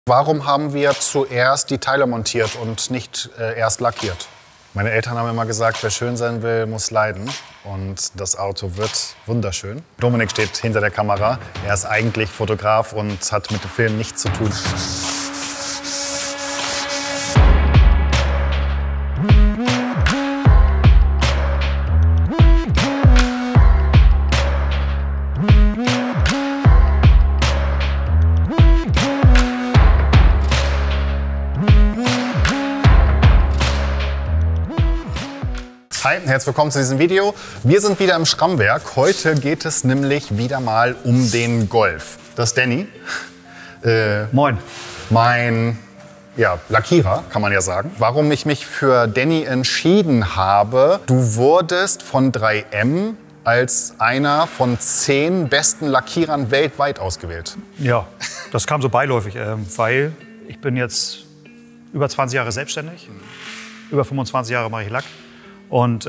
Warum haben wir zuerst die Teile montiert und nicht erst lackiert? Meine Eltern haben immer gesagt, wer schön sein will, muss leiden. Und das Auto wird wunderschön. Dominik steht hinter der Kamera. Er ist eigentlich Fotograf und hat mit dem Film nichts zu tun. Hi, herzlich willkommen zu diesem Video. Wir sind wieder im Schrammwerk. Heute geht es nämlich wieder mal um den Golf. Das ist Danny. Moin. Mein Lackierer, kann man ja sagen. Warum ich mich für Danny entschieden habe: Du wurdest von 3M als einer von 10 besten Lackierern weltweit ausgewählt. Ja, das kam so beiläufig, weil ich bin jetzt über 20 Jahre selbstständig. Über 25 Jahre mache ich Lack. Und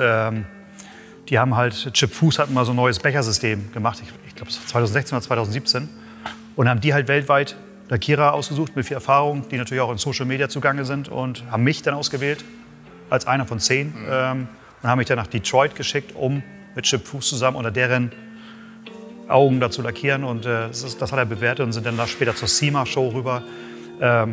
die haben halt, Chip Fuß hat mal so ein neues Bechersystem gemacht, ich glaube 2016 oder 2017. Und haben die halt weltweit Lackierer ausgesucht mit viel Erfahrung, die natürlich auch in Social Media zugange sind, und haben mich dann ausgewählt als einer von 10. Und haben mich dann nach Detroit geschickt, um mit Chip Fuß zusammen unter deren Augen da zu lackieren. Und das hat er bewertet und sind dann da später zur SEMA-Show rüber. Ja,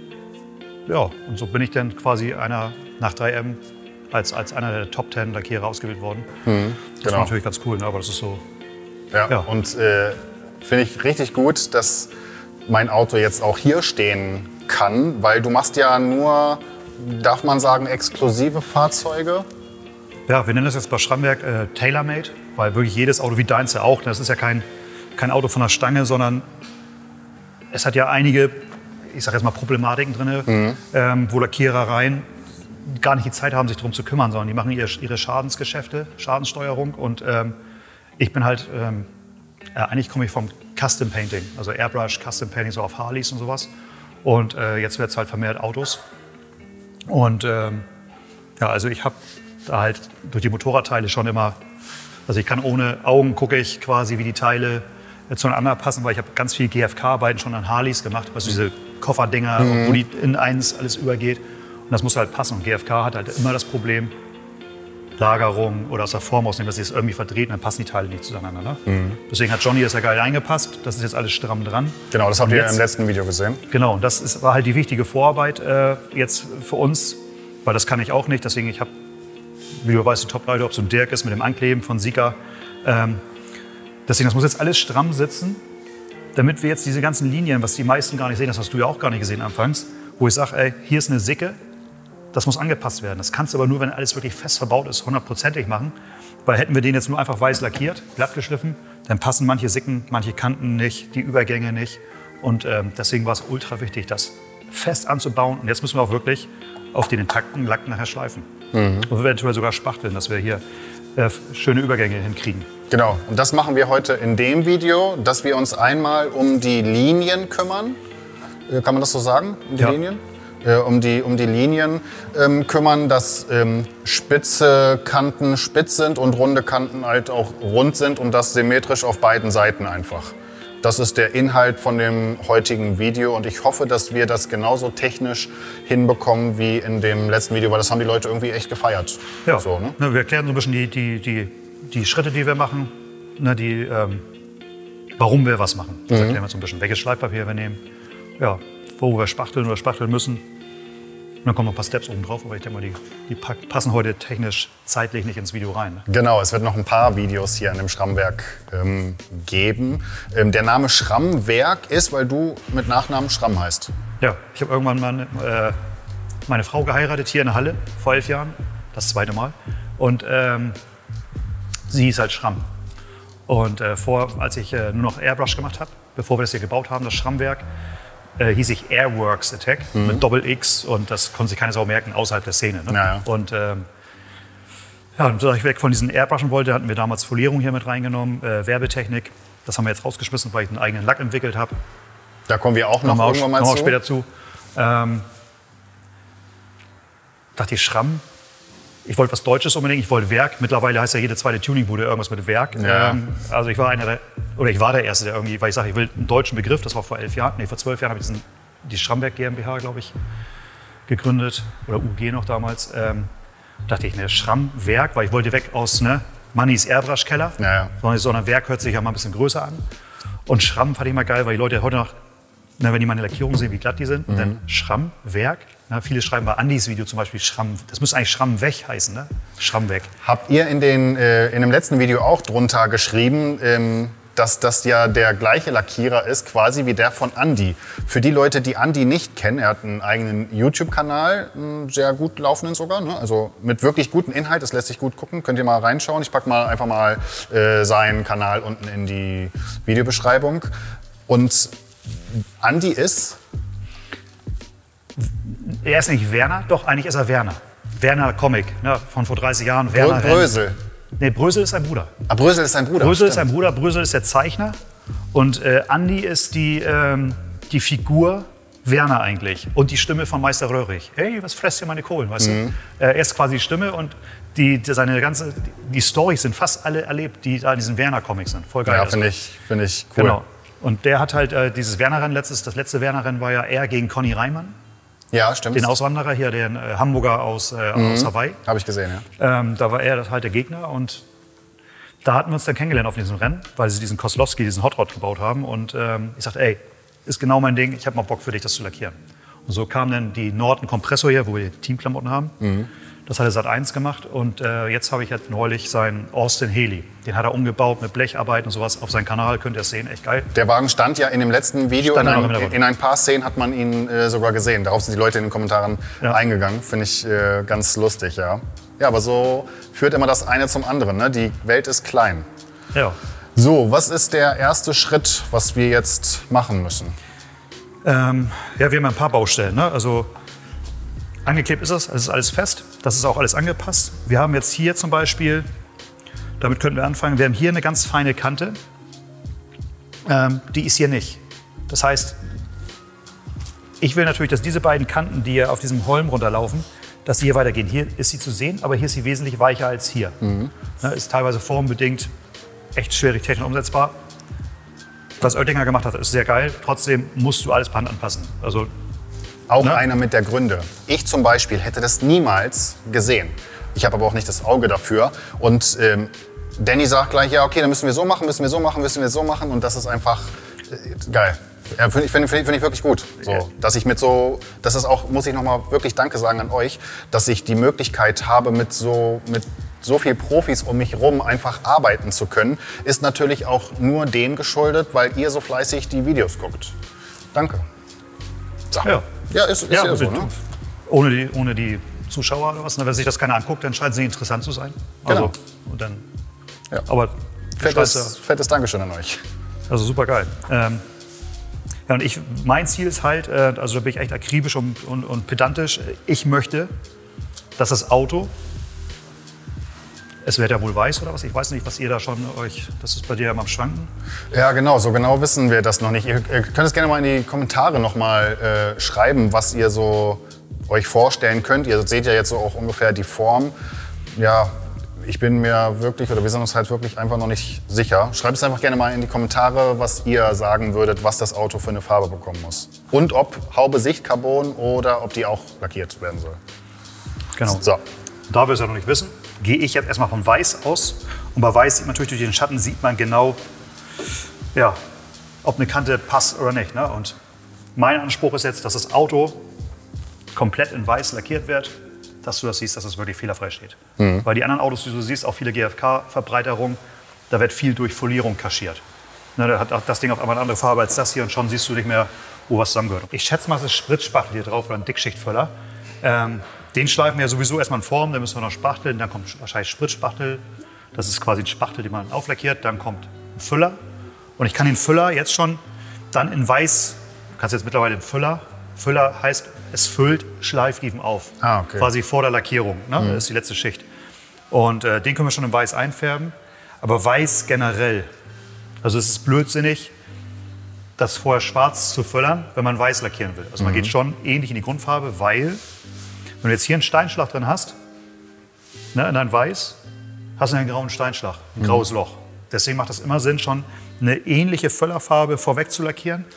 und so bin ich dann quasi nach 3M als einer der Top 10 Lackierer ausgewählt worden. Das war natürlich ganz cool, ne? Aber das ist so. Ja. Und finde ich richtig gut, dass mein Auto jetzt auch hier stehen kann, weil du machst ja nur, darf man sagen, exklusive Fahrzeuge. Ja, wir nennen das jetzt bei Schrammwerk Tailor-Made, weil wirklich jedes Auto, wie deins ja auch, das ist ja kein Auto von der Stange, sondern es hat ja einige, ich sag jetzt mal, Problematiken drin, wo Lackierereien gar nicht die Zeit haben, sich darum zu kümmern, sondern die machen ihre Schadensgeschäfte, Schadenssteuerung. Und ich bin halt, eigentlich komme ich vom Custom Painting, also Airbrush, Custom Painting, so auf Harleys und sowas. Und jetzt wird es halt vermehrt Autos. Und ja, also ich habe da halt durch die Motorradteile schon immer, also ich kann ohne Augen, gucke ich quasi, wie die Teile zueinander passen, weil ich habe ganz viel GFK-Arbeiten schon an Harleys gemacht, also diese Kofferdinger, wo die in eins alles übergeht. Und das muss halt passen. Und GFK hat halt immer das Problem, Lagerung oder aus der Form ausnehmen, dass sie es irgendwie verdreht, und dann passen die Teile nicht zueinander. Ne? Deswegen hat Johnny das ja geil eingepasst. Das ist jetzt alles stramm dran. Genau, das habt ihr im letzten Video gesehen. Genau, und das war halt die wichtige Vorarbeit jetzt für uns, weil das kann ich auch nicht. Deswegen, ich habe, wie du weißt, die Top-Leute, ob so ein Dirk ist mit dem Ankleben von Sika. Deswegen, das muss jetzt alles stramm sitzen, damit wir jetzt diese ganzen Linien, was die meisten gar nicht sehen, das hast du ja auch gar nicht gesehen anfangs, wo ich sage, ey, hier ist eine Sicke. Das muss angepasst werden. Das kannst du aber nur, wenn alles wirklich fest verbaut ist, 100%ig machen. Weil hätten wir den jetzt nur einfach weiß lackiert, glatt geschliffen, dann passen manche Sicken, manche Kanten nicht, die Übergänge nicht. Und deswegen war es ultra wichtig, das fest anzubauen. Und jetzt müssen wir auch wirklich auf den intakten Lack nachher schleifen. Und wir werden sogar spachteln, dass wir hier schöne Übergänge hinkriegen. Genau. Und das machen wir heute in dem Video, dass wir uns einmal um die Linien kümmern. Kann man das so sagen? Um die Linien? Um die Linien kümmern, dass spitze Kanten spitz sind und runde Kanten halt auch rund sind, und das symmetrisch auf beiden Seiten einfach. Das ist der Inhalt von dem heutigen Video, und ich hoffe, dass wir das genauso technisch hinbekommen wie in dem letzten Video, weil das haben die Leute irgendwie echt gefeiert. Ja, so, ne? Wir erklären so ein bisschen die Schritte, die wir machen, ne, warum wir was machen. Das erklären wir so ein bisschen, welches Schleifpapier wir nehmen. Ja, wo wir spachteln oder spachteln müssen. Und dann kommen noch ein paar Steps oben drauf, aber ich denke mal, die passen heute technisch, zeitlich nicht ins Video rein. Ne? Genau, es wird noch ein paar Videos hier an dem Schrammwerk geben. Der Name Schrammwerk ist, weil du mit Nachnamen Schramm heißt. Ja, ich habe irgendwann mal meine Frau geheiratet hier in der Halle, vor 11 Jahren, das 2. Mal. Und sie hieß halt Schramm. Und als ich nur noch Airbrush gemacht habe, bevor wir das hier gebaut haben, das Schrammwerk, hieß ich Airworks Attack mit Doppel-X, und das konnte sich keine Sau merken außerhalb der Szene. Ne? Ja. Und da ich weg von diesen Airbrushen wollte, hatten wir damals Folierung hier mit reingenommen, Werbetechnik. Das haben wir jetzt rausgeschmissen, weil ich einen eigenen Lack entwickelt habe. Da kommen wir auch noch irgendwann mal zu. Später zu. Dachte ich, Schramm. Ich wollte was Deutsches unbedingt, ich wollte Werk. Mittlerweile heißt ja jede zweite Tuningbude irgendwas mit Werk. Ja. Also ich war der Erste, der irgendwie, weil ich sage, ich will einen deutschen Begriff, das war vor 11 Jahren, nee, vor 12 Jahren habe ich diesen die Schramberg GmbH, glaube ich, gegründet. Oder UG noch damals. Dachte ich mir, Schrammwerk, weil ich wollte weg aus Mannys Airbrush-Keller. Ja, ja. Sondern Werk hört sich ja mal ein bisschen größer an. Und Schramm fand ich mal geil, weil die Leute heute noch, wenn die meine Lackierungen sehen, wie glatt die sind, dann Schrammwerk. Viele schreiben bei Andys Video zum Beispiel Schramm. Das müsste eigentlich Schrammweg heißen, ne? Schrammweg. Habt ihr in dem letzten Video auch drunter geschrieben, dass das ja der gleiche Lackierer ist, quasi wie der von Andy. Für die Leute, die Andy nicht kennen, er hat einen eigenen YouTube-Kanal, einen sehr gut laufenden sogar, ne? Also mit wirklich gutem Inhalt, das lässt sich gut gucken, könnt ihr mal reinschauen. Ich packe einfach mal seinen Kanal unten in die Videobeschreibung. Und Andy ist... Er ist nicht Werner, doch eigentlich ist er Werner. Werner Comic, ne? Von vor 30 Jahren. Werner Brösel. Nee, Brösel ist sein Bruder. Ah, Brösel ist sein Bruder. Brösel ist sein Bruder, Brösel ist der Zeichner. Und Andy ist die Figur Werner eigentlich. Und die Stimme von Meister Röhrig. Hey, was fresst ihr meine Kohlen, weißt du? Er ist quasi die Stimme und die Storys sind fast alle erlebt, die da in diesen Werner-Comics sind. Voll geil. Ja, finde ich cool. Genau. Und der hat halt dieses Werner-Rennen, das letzte Werner-Rennen war ja er gegen Conny Reimann. Ja, stimmt. Den Auswanderer hier, den Hamburger aus Hawaii. Habe ich gesehen, ja. Da war er halt der Gegner und da hatten wir uns dann kennengelernt auf diesem Rennen, weil sie diesen Koslowski, diesen Hot Rod gebaut haben. Und ich sagte, ey, ist genau mein Ding, ich habe mal Bock für dich, das zu lackieren. Und so kam dann die Norton Kompressor hier, wo wir die Teamklamotten haben. Das hat er Sat.1 gemacht und jetzt habe ich halt neulich seinen Austin Heli. Den hat er umgebaut mit Blecharbeiten und sowas. Auf seinem Kanal könnt ihr es sehen, echt geil. Der Wagen stand ja in dem letzten Video, in ein paar Szenen hat man ihn sogar gesehen. Darauf sind die Leute in den Kommentaren eingegangen. Finde ich ganz lustig, ja. Ja, aber so führt immer das eine zum anderen, ne? Die Welt ist klein. Ja. So, was ist der erste Schritt, was wir jetzt machen müssen? Wir haben ein paar Baustellen, ne? Also angeklebt ist es ist alles fest, das ist auch alles angepasst. Wir haben jetzt hier zum Beispiel, damit könnten wir anfangen, wir haben hier eine ganz feine Kante, die ist hier nicht. Das heißt, ich will natürlich, dass diese beiden Kanten, die hier auf diesem Holm runterlaufen, dass sie hier weitergehen. Hier ist sie zu sehen, aber hier ist sie wesentlich weicher als hier. Ist teilweise formbedingt echt schwierig technisch umsetzbar. Was Oettinger gemacht hat, ist sehr geil. Trotzdem musst du alles per Hand anpassen. Also auch einer mit der Gründe. Ich zum Beispiel hätte das niemals gesehen. Ich habe aber auch nicht das Auge dafür. Und Danny sagt gleich, ja okay, dann müssen wir so machen, müssen wir so machen, müssen wir so machen. Und das ist einfach geil. Ja, find ich wirklich gut. So, dass ich das ist auch, muss ich nochmal wirklich Danke sagen an euch, dass ich die Möglichkeit habe, mit so viel Profis um mich rum einfach arbeiten zu können, ist natürlich auch nur dem geschuldet, weil ihr so fleißig die Videos guckt. Danke. So. Ja, ist ja so, ne? Ohne die Zuschauer oder was, wenn sich das keiner anguckt, dann scheint es nicht interessant zu sein. Also, genau. Und dann, ja. Aber fettes Dankeschön an euch. Also super geil. Ja, und mein Ziel ist halt, also da bin ich echt akribisch und pedantisch, ich möchte, dass das Auto, es wird ja wohl weiß oder was, ich weiß nicht, was ihr da schon das ist bei dir immer am Schwanken. Ja genau, so genau wissen wir das noch nicht. Ihr könnt es gerne mal in die Kommentare noch mal schreiben, was ihr so euch vorstellen könnt. Ihr seht ja jetzt so auch ungefähr die Form. Ja, ich bin mir wirklich, oder wir sind uns halt wirklich einfach noch nicht sicher. Schreibt es einfach gerne mal in die Kommentare, was ihr sagen würdet, was das Auto für eine Farbe bekommen muss. Und ob Haube Sichtcarbon oder ob die auch lackiert werden soll. Genau. So. Da wir es ja noch nicht wissen, gehe ich jetzt erstmal von Weiß aus. Und bei Weiß sieht man natürlich durch den Schatten, sieht man genau, ja, ob eine Kante passt oder nicht. Ne? Und mein Anspruch ist jetzt, dass das Auto komplett in Weiß lackiert wird, dass du das siehst, dass es wirklich fehlerfrei steht. Weil die anderen Autos, die du siehst, auch viele GFK-Verbreiterungen, da wird viel durch Folierung kaschiert. Ne, da hat auch das Ding auf einmal eine andere Farbe als das hier und schon siehst du nicht mehr, wo was zusammengehört. Ich schätze mal, es ist Spritzspachtel hier drauf oder ein Dickschichtfüller. Den schleifen wir ja sowieso erstmal in Form, dann müssen wir noch spachteln, dann kommt wahrscheinlich Spritzspachtel. Das ist quasi ein Spachtel, den man auflackiert, dann kommt ein Füller. Und ich kann den Füller jetzt schon dann in Weiß, du kannst jetzt mittlerweile den Füller heißt, es füllt Schleifriefen auf, okay. Quasi vor der Lackierung, ne? Das ist die letzte Schicht. Und den können wir schon in Weiß einfärben, aber Weiß generell, also es ist blödsinnig, das vorher schwarz zu füllern, wenn man Weiß lackieren will. Also man geht schon ähnlich in die Grundfarbe, weil, wenn du jetzt hier einen Steinschlag drin hast, ne, in dein Weiß, hast du einen grauen Steinschlag, ein graues Loch. Deswegen macht es immer Sinn, schon eine ähnliche Füllerfarbe vorweg zu lackieren,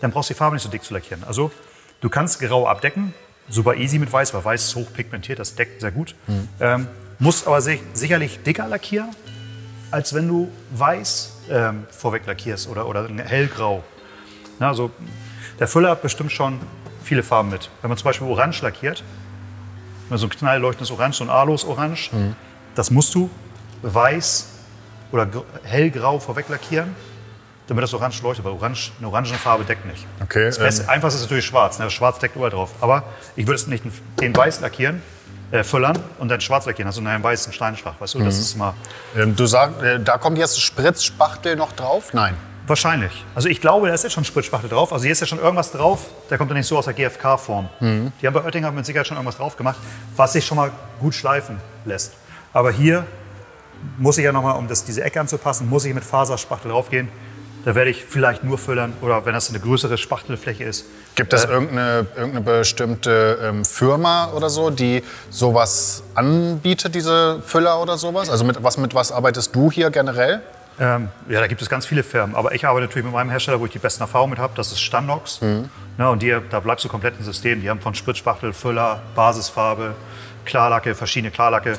dann brauchst du die Farbe nicht so dick zu lackieren. Also du kannst grau abdecken, super easy mit weiß, weil weiß ist hochpigmentiert, das deckt sehr gut. Musst aber sicherlich dicker lackieren, als wenn du weiß vorweg lackierst oder hellgrau. Na, also der Füller hat bestimmt schon viele Farben mit. Wenn man zum Beispiel orange lackiert, so ein knallleuchtendes Orange, so ein Alos-Orange, das musst du weiß oder hellgrau vorweg lackieren, damit das Orange leuchtet, weil eine orangene Farbe deckt nicht. Okay, Das Einfachste ist natürlich schwarz, ne? Schwarz deckt überall drauf. Aber ich würde es nicht den weiß lackieren, füllern und dann schwarz lackieren, also einen weißen Steinschlag, weißt du, das ist mal... Du sagst, da kommt jetzt Spritzspachtel noch drauf? Nein. Wahrscheinlich. Also ich glaube, da ist jetzt schon Spritzspachtel drauf. Also hier ist ja schon irgendwas drauf, der kommt ja nicht so aus der GFK-Form. Die haben bei Oettinger mit Sicherheit schon irgendwas drauf gemacht, was sich schon mal gut schleifen lässt. Aber hier muss ich ja nochmal, um diese Ecke anzupassen, muss ich mit Faserspachtel draufgehen. Da werde ich vielleicht nur füllern oder wenn das eine größere Spachtelfläche ist. Gibt es irgendeine bestimmte Firma oder so, die sowas anbietet, diese Füller oder sowas? Also mit was arbeitest du hier generell? Ja, da gibt es ganz viele Firmen. Aber ich arbeite natürlich mit meinem Hersteller, wo ich die besten Erfahrungen mit habe. Das ist Standox. Ja, und da bleibst du komplett im System. Die haben von Spritzspachtel, Füller, Basisfarbe, Klarlacke, verschiedene Klarlacke.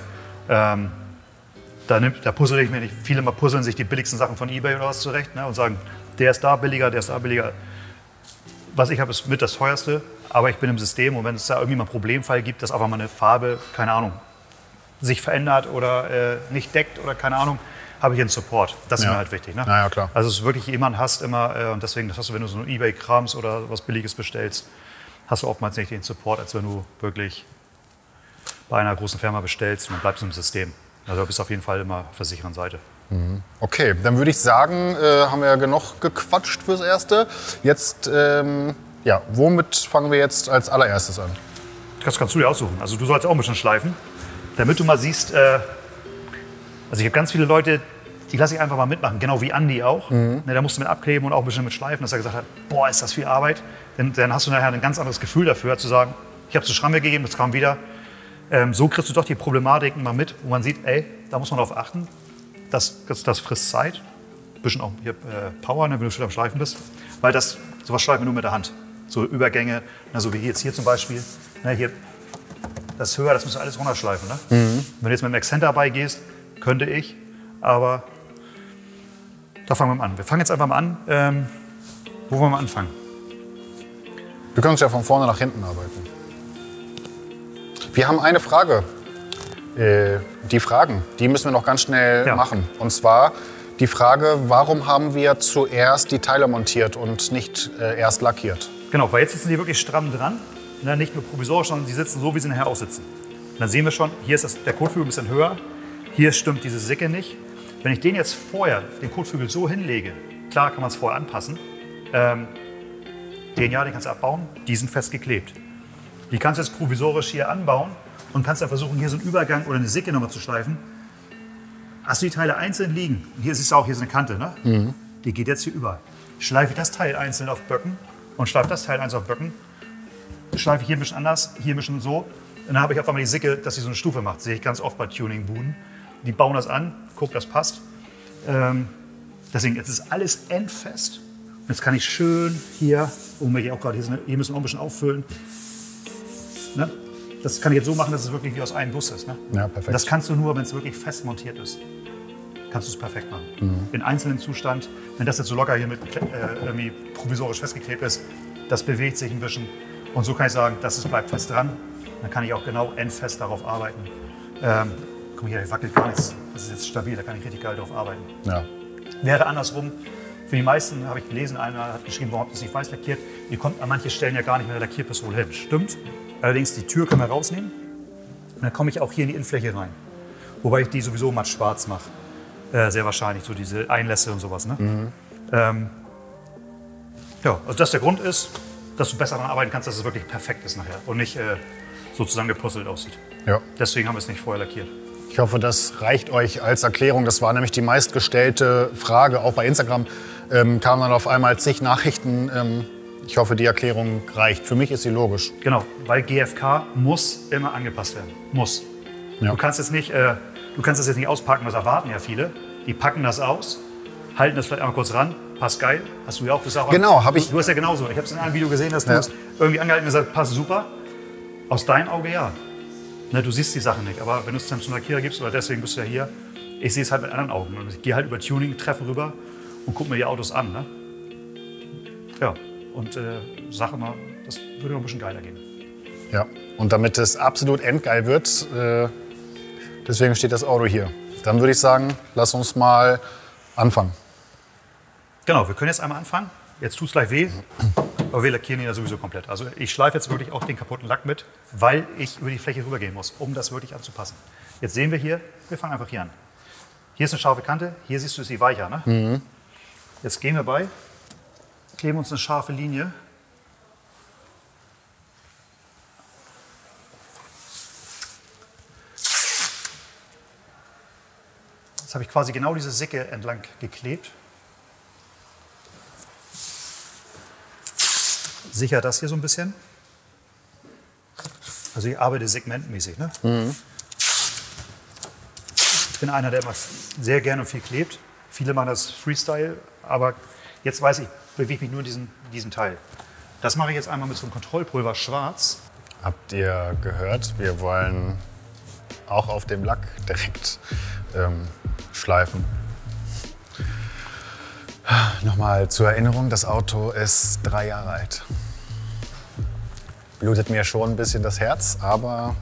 Da puzzle ich mir nicht. Viele mal puzzeln sich die billigsten Sachen von eBay oder was zurecht, ne, und sagen, der ist da billiger, der ist da billiger. Was ich habe, ist mit das teuerste, aber ich bin im System und wenn es da irgendwie mal einen Problemfall gibt, dass einfach mal eine Farbe, keine Ahnung, sich verändert oder nicht deckt oder keine Ahnung, habe ich einen Support. Das ist mir halt wichtig. Ne? Ja, klar. Also es ist wirklich jemand hast immer, und deswegen, das hast du, wenn du so ein eBay-Krams oder was Billiges bestellst, hast du oftmals nicht den Support, als wenn du wirklich bei einer großen Firma bestellst und dann bleibst du im System. Also du bist auf jeden Fall immer auf der sicheren Seite. Okay, dann würde ich sagen, haben wir ja genug gequatscht fürs Erste. Jetzt, womit fangen wir jetzt als allererstes an? Das kannst du dir aussuchen. Also du sollst auch ein bisschen schleifen, damit du mal siehst, also ich habe ganz viele Leute, die lasse ich einfach mal mitmachen, genau wie Andi auch. Ne, da musst du mit abkleben und auch ein bisschen mit schleifen, dass er gesagt hat, boah, ist das viel Arbeit. Dann hast du nachher ein ganz anderes Gefühl dafür, zu sagen, ich habe es zu Schramme gegeben, das kam wieder. So kriegst du doch die Problematiken mal mit, wo man sieht, ey, da muss man darauf achten, das frisst Zeit. Ein bisschen auch hier, Power, ne, wenn du schon am Schleifen bist. Weil sowas schleifen wir nur mit der Hand. So Übergänge, so wie jetzt hier zum Beispiel. Ne, hier, das ist höher, das musst du alles runterschleifen. Ne? Wenn du jetzt mit dem Accent dabei gehst, könnte ich, aber da fangen wir mal an. Wir fangen jetzt einfach mal an. Wo wollen wir anfangen? Wir können uns ja von vorne nach hinten arbeiten. Wir haben eine Frage. Die Fragen, die müssen wir noch ganz schnell machen. Und zwar die Frage, warum haben wir zuerst die Teile montiert und nicht erst lackiert? Genau, weil jetzt sitzen die wirklich stramm dran. Ne, nicht nur provisorisch, sondern die sitzen so, wie sie nachher aussitzen. Und dann sehen wir schon, hier ist der Kotflügel ein bisschen höher. Hier stimmt diese Sicke nicht. Wenn ich den jetzt vorher, den Kotflügel so hinlege, klar kann man es vorher anpassen. Den kannst du abbauen, die sind festgeklebt. Die kannst du jetzt provisorisch hier anbauen und kannst dann versuchen, hier so einen Übergang oder eine Sicke nochmal zu schleifen. Hast du die Teile einzeln liegen, hier siehst du auch, hier ist eine Kante, ne? Die geht jetzt hier über. Schleife ich das Teil einzeln auf Böcken und schleife das Teil einzeln auf Böcken. Schleife ich hier ein bisschen anders, hier ein bisschen so. Und dann habe ich auf einmal die Sicke, dass sie so eine Stufe macht. Das sehe ich ganz oft bei Tuning-Buden. Die bauen das an, gucken, das passt. Deswegen, jetzt ist alles endfest. Und jetzt kann ich schön hier, hier müssen wir auch ein bisschen auffüllen. Ne? Das kann ich jetzt so machen, dass es wirklich wie aus einem Guss ist. Ne? Ja, perfekt. Und das kannst du nur, wenn es wirklich fest montiert ist. Kannst du es perfekt machen. In einzelnen Zustand, wenn das jetzt so locker hier mit irgendwie provisorisch festgeklebt ist, das bewegt sich ein bisschen. Und so kann ich sagen, bleibt fest dran. Dann kann ich auch genau endfest darauf arbeiten. Guck mal hier, hier wackelt gar nichts. Das ist jetzt stabil, da kann ich richtig geil drauf arbeiten. Ja. Wäre andersrum. Für die meisten habe ich gelesen, einer hat geschrieben, warum habt ihr es nicht weiß lackiert? Ihr kommt an manchen Stellen ja gar nicht mit der Lackierpistole hin. Stimmt. Allerdings, die Tür können wir rausnehmen. Und dann komme ich auch hier in die Innenfläche rein. Wobei ich die sowieso matt schwarz mache. Sehr wahrscheinlich, so diese Einlässe und sowas. Ne? Also das der Grund ist, dass du besser daran arbeiten kannst, dass es wirklich perfekt ist nachher und nicht so zusammengepuzzelt aussieht. Ja. Deswegen haben wir es nicht vorher lackiert. Ich hoffe, das reicht euch als Erklärung. Das war nämlich die meistgestellte Frage. Auch bei Instagram kamen dann auf einmal zig Nachrichten. Ich hoffe, die Erklärung reicht. Für mich ist sie logisch. Genau, weil GFK muss immer angepasst werden. Muss. Ja. Du kannst das jetzt nicht auspacken, das erwarten ja viele. Die packen das aus, halten das vielleicht einmal kurz ran passt geil. Hast du ja auch gesagt. Genau, habe ich. Du hast ja genauso. Ich habe es in einem Video gesehen, dass du es irgendwie angehalten und gesagt, passt super. Aus deinem Auge ja. Ne, du siehst die Sachen nicht, aber wenn du es dann zum Lackierer gibst, oder deswegen bist du ja hier, ich sehe es halt mit anderen Augen. Ich gehe halt über Tuning, treffe rüber und gucke mir die Autos an. Ne? Ja, und sage immer, das würde noch ein bisschen geiler gehen. Ja, und damit es absolut endgeil wird, deswegen steht das Auto hier. Dann würde ich sagen, lass uns mal anfangen. Genau, wir können jetzt einmal anfangen. Jetzt tut es gleich weh, aber wir lackieren ihn ja sowieso komplett. Also ich schleife jetzt wirklich auch den kaputten Lack mit, weil ich über die Fläche rübergehen muss, um das wirklich anzupassen. Jetzt sehen wir hier, wir fangen einfach hier an. Hier ist eine scharfe Kante, hier siehst du, ist sie weicher. Ne? Mhm. Jetzt gehen wir bei, kleben uns eine scharfe Linie. Jetzt habe ich quasi genau diese Sicke entlang geklebt. Sicher das hier so ein bisschen. Also ich arbeite segmentmäßig. Ne? Mhm. Ich bin einer, der immer sehr gerne und viel klebt. Viele machen das Freestyle, aber jetzt weiß ich, bewege mich nur in diesem Teil. Das mache ich jetzt einmal mit so einem Kontrollpulver schwarz. Habt ihr gehört? Wir wollen auch auf dem Lack direkt schleifen. Nochmal zur Erinnerung, das Auto ist 3 Jahre alt. Blutet mir schon ein bisschen das Herz, aber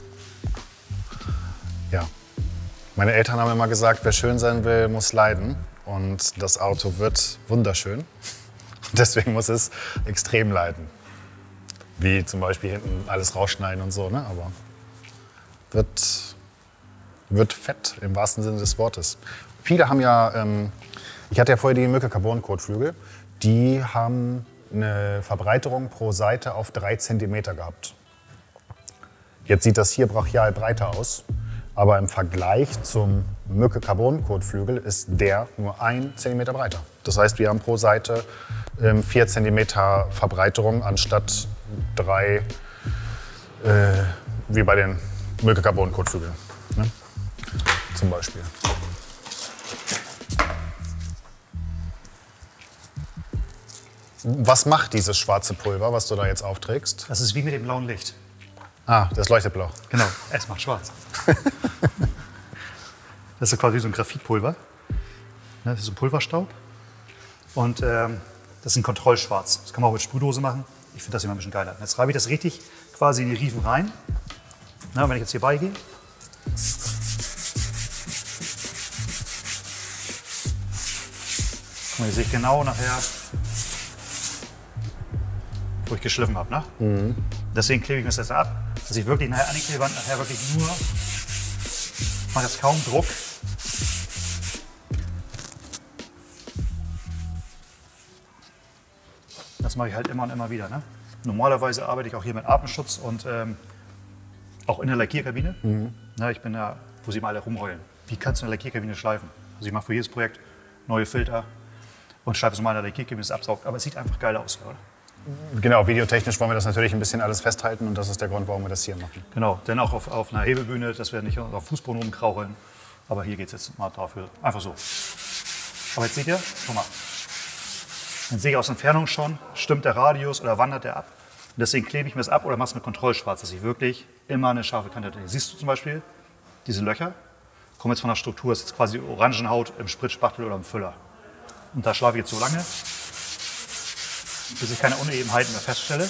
ja. Meine Eltern haben immer gesagt, wer schön sein will, muss leiden. Und das Auto wird wunderschön. Deswegen muss es extrem leiden. Wie zum Beispiel hinten alles rausschneiden und so, ne? Aber wird fett im wahrsten Sinne des Wortes. Viele haben ja, ich hatte ja vorher die Mücke Carbon Kotflügel, die haben eine Verbreiterung pro Seite auf 3 cm gehabt. Jetzt sieht das hier brachial breiter aus, aber im Vergleich zum Mücke Carbon Kotflügel ist der nur 1 cm breiter. Das heißt, wir haben pro Seite 4 cm Verbreiterung anstatt 3 wie bei den Mücke Carbon Kotflügeln. Ne? Zum Beispiel. Was macht dieses schwarze Pulver, was du da jetzt aufträgst? Das ist wie mit dem blauen Licht. Ah, das leuchtet blau. Genau, es macht schwarz. Das ist quasi so ein Graphitpulver. Das ist so ein Pulverstaub. Und das ist ein Kontrollschwarz. Das kann man auch mit Sprühdose machen. Ich finde das immer ein bisschen geiler. Jetzt reibe ich das richtig quasi in die Riefen rein. Na, wenn ich jetzt hier beigehe. Guck mal, hier sehe ich genau nachher, wo ich geschliffen habe. Ne? Mhm. Deswegen klebe ich mir das jetzt ab, dass ich wirklich nachher an die Klebeband nachher wirklich nur, ich mache jetzt kaum Druck. Das mache ich halt immer und immer wieder. Ne? Normalerweise arbeite ich auch hier mit Atemschutz und auch in der Lackierkabine. Mhm. Na, ich bin da, wo sie mal alle rumheulen. Wie kannst du eine Lackierkabine schleifen? Also ich mache für jedes Projekt neue Filter und schleife es mal in der Lackierkabine, es absaugt. Aber es sieht einfach geil aus, oder? Genau, videotechnisch wollen wir das natürlich ein bisschen alles festhalten und das ist der Grund, warum wir das hier machen. Genau, denn auch auf einer Hebelbühne, dass wir nicht auf Fußboden rumkraucheln. Aber hier geht es jetzt mal dafür, einfach so. Aber jetzt seht ihr, guck mal. Dann sehe ich aus Entfernung schon, stimmt der Radius oder wandert der ab. Und deswegen klebe ich mir das ab oder mache es mit Kontrollschwarz, dass ich wirklich immer eine scharfe Kante habe. Hier siehst du zum Beispiel diese Löcher, kommen jetzt von der Struktur, das ist jetzt quasi Orangenhaut im Spritzspachtel oder im Füller. Und da schlafe ich jetzt so lange, bis ich keine Unebenheiten mehr feststelle.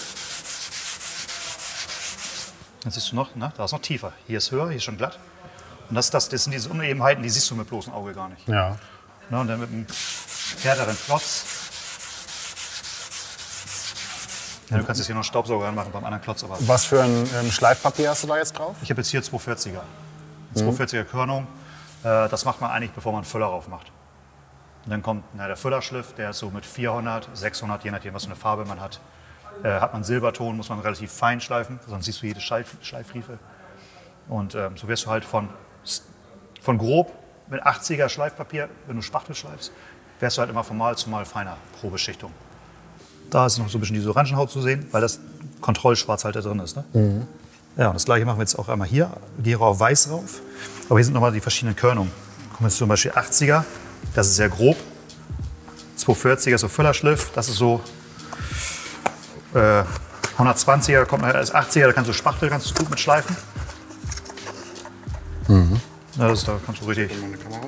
Jetzt siehst du noch, ne? Da ist noch tiefer. Hier ist höher, hier ist schon glatt. Und das sind diese Unebenheiten, die siehst du mit bloßem Auge gar nicht. Ja. Ne? Und dann mit einem härteren Klotz. Ja, du kannst jetzt hier noch einen Staubsauger anmachen beim anderen Klotz. Aber was für ein Schleifpapier hast du da jetzt drauf? Ich habe jetzt hier 240er. 240er Körnung. Das macht man eigentlich, bevor man einen Füller drauf macht. Und dann kommt der Füllerschliff, der ist so mit 400, 600, je nachdem, was für eine Farbe man hat. Hat man Silberton, muss man relativ fein schleifen, sonst siehst du jede Schleifriefe. Und so wirst du halt von grob mit 80er Schleifpapier, wenn du Spachtel schleifst, wärst du halt immer von Mal zu Mal feiner pro Beschichtung. Da ist noch so ein bisschen diese Orangenhaut zu sehen, weil das Kontrollschwarz halt da drin ist. Ne? Mhm. Ja, und das gleiche machen wir jetzt auch einmal hier. Gehe auf weiß rauf. Aber hier sind nochmal die verschiedenen Körnungen. Kommen jetzt zum Beispiel 80er, das ist sehr grob. 240er so Füllerschliff, das ist so 120er, kommt nachher als 80er, da kannst du Spachtel kannst du gut mit schleifen. Da kannst du richtig.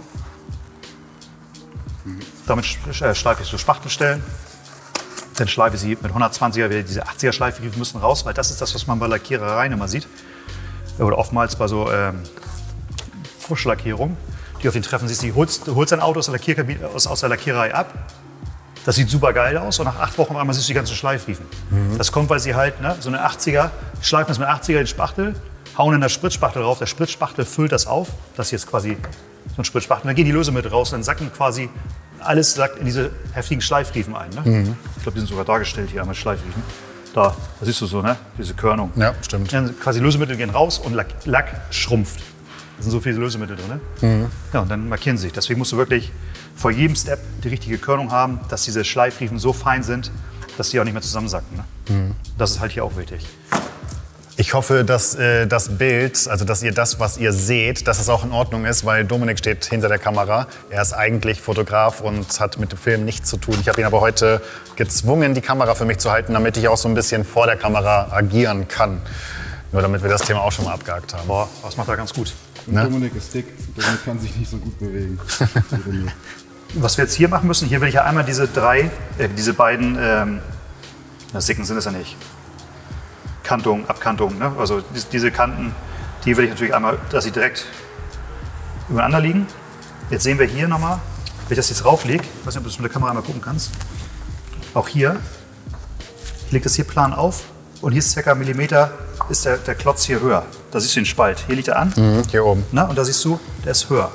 Damit schleife ich so Spachtelstellen. Dann schleife ich sie mit 120er, diese 80er Schleife, die müssen raus, weil das ist das, was man bei Lackierereien immer sieht. Oder oftmals bei so Fuschlackierungen, die auf den Treffen siehst. Du holst dein Auto aus der Lackiererei ab. Das sieht super geil aus und nach 8 Wochen auf einmal siehst du die ganzen Schleifriefen. Das kommt, weil sie halt so eine 80er, schleifen das mit 80er den Spachtel, hauen in das Spritzspachtel drauf. Der Spritzspachtel füllt das auf. Das hier ist quasi so ein Spritzspachtel. Dann gehen die Lösemittel raus und dann sacken quasi alles sackt in diese heftigen Schleifriefen ein. Ne? Ich glaube, die sind sogar dargestellt hier einmal Schleifriefen. Da siehst du so, ne? Diese Körnung. Ja, stimmt. Dann quasi Lösemittel gehen raus und Lack schrumpft. Da sind so viele Lösemittel drin. Ne? Ja, und dann markieren sie sich. Deswegen musst du wirklich vor jedem Step die richtige Körnung haben, dass diese Schleifriefen so fein sind, dass die auch nicht mehr zusammensacken. Ne? Das ist halt hier auch wichtig. Ich hoffe, dass das Bild, also dass ihr das, was ihr seht, dass es auch in Ordnung ist, weil Dominik steht hinter der Kamera. Er ist eigentlich Fotograf und hat mit dem Film nichts zu tun. Ich habe ihn aber heute gezwungen, die Kamera für mich zu halten, damit ich auch so ein bisschen vor der Kamera agieren kann. Nur damit wir das Thema auch schon mal abgehakt haben. Boah, das macht er ganz gut. Ne? Dominik ist dick, Dominik kann sich nicht so gut bewegen. Was wir jetzt hier machen müssen, hier will ich ja einmal diese beiden, Sicken sind es ja nicht. Kantung, Abkantung, ne? Also diese Kanten, die will ich natürlich einmal, dass sie direkt übereinander liegen. Jetzt sehen wir hier nochmal, wenn ich das jetzt rauflege, ich weiß nicht, ob du das mit der Kamera einmal gucken kannst, auch hier, ich lege das hier plan auf und hier ist ca. einen Millimeter, ist der Klotz hier höher. Da siehst du den Spalt, hier liegt er an. Hier oben. Na, und da siehst du, der ist höher.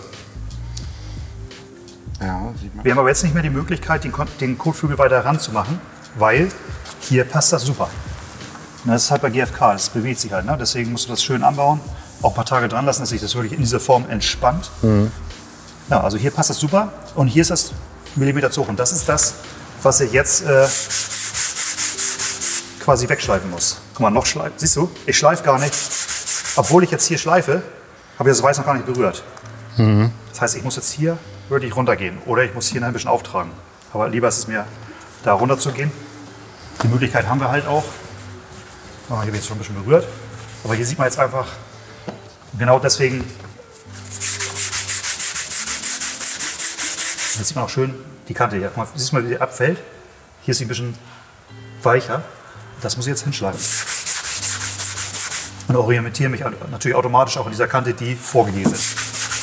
Ja, sieht man. Wir haben aber jetzt nicht mehr die Möglichkeit, den Kotflügel weiter ranzumachen, weil hier passt das super. Das ist halt bei GFK, das bewegt sich halt. Ne? Deswegen musst du das schön anbauen, auch ein paar Tage dran lassen, dass sich das wirklich in dieser Form entspannt. Ja, also hier passt das super und hier ist das Millimeter zu hoch. Und das ist das, was ich jetzt quasi wegschleifen muss. Guck mal, noch schleifen. Siehst du, ich schleife gar nicht. Obwohl ich jetzt hier schleife, habe ich das Weiß noch gar nicht berührt. Das heißt, ich muss jetzt hier wirklich runtergehen oder ich muss hier ein bisschen auftragen. Aber lieber ist es mir, da runter zu gehen. Die Möglichkeit haben wir halt auch. Oh, hier wird jetzt schon ein bisschen berührt. Aber hier sieht man jetzt einfach, genau deswegen, jetzt sieht man auch schön die Kante hier. Guck mal, siehst du mal, wie die abfällt? Hier ist sie ein bisschen weicher. Das muss ich jetzt hinschleifen. Und orientiere mich natürlich automatisch auch an dieser Kante, die vorgegeben ist.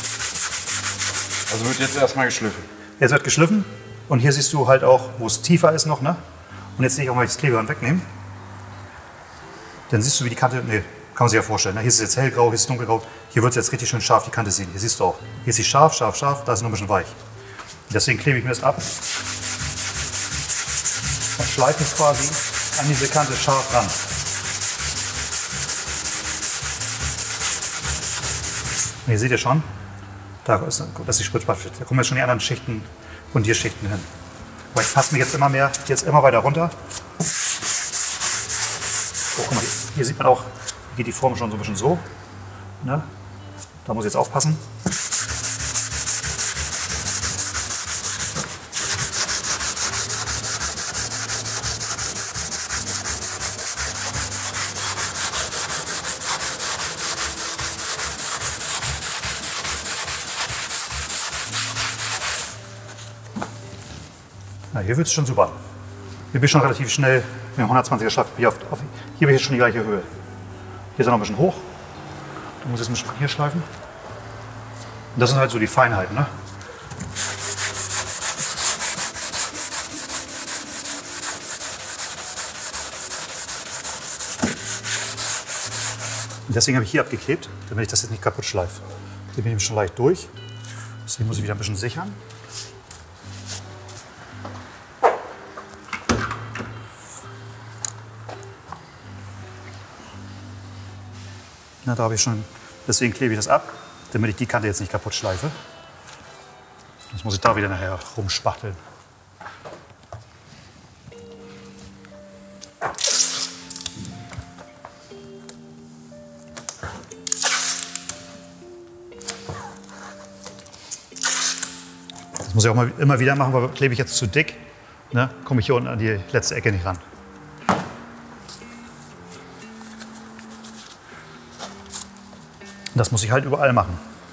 Also wird jetzt erstmal geschliffen. Jetzt wird geschliffen und hier siehst du halt auch, wo es tiefer ist noch. Ne? Und jetzt sehe ich auch mal das Klebeband wegnehmen. Dann siehst du, wie die Kante, ne, kann man sich ja vorstellen. Ne? Hier ist es jetzt hellgrau, hier ist es dunkelgrau. Hier wird es jetzt richtig schön scharf, die Kante sehen. Hier siehst du auch. Hier ist sie scharf, scharf, scharf, da ist es noch ein bisschen weich. Deswegen klebe ich mir das ab und schleife es quasi an diese Kante scharf ran. Und hier seht ihr schon, da ist die Spritzspachtel. Da kommen jetzt schon die anderen Schichten und die Schichten hin. Aber ich passe mich jetzt immer mehr, jetzt immer weiter runter. Oh, guck mal, hier sieht man auch, geht die Form schon so ein bisschen so. Ne? Da muss ich jetzt aufpassen. Na, hier wird es schon super. Hier bin ich schon relativ schnell mit dem 120er Schaft. Hier bin ich jetzt schon die gleiche Höhe. Hier ist er noch ein bisschen hoch. Da muss ich jetzt ein bisschen hier schleifen. Und das sind halt so die Feinheiten. Ne? Und deswegen habe ich hier abgeklebt, damit ich das jetzt nicht kaputt schleife. Hier bin ich schon leicht durch. Deswegen muss ich wieder ein bisschen sichern. Na, da habe ich schon, deswegen klebe ich das ab, damit ich die Kante jetzt nicht kaputt schleife. Jetzt muss ich da wieder nachher rumspachteln. Das muss ich auch mal immer wieder machen, weil klebe ich jetzt zu dick, ne, komme ich hier unten an die letzte Ecke nicht ran. Das muss ich halt überall machen.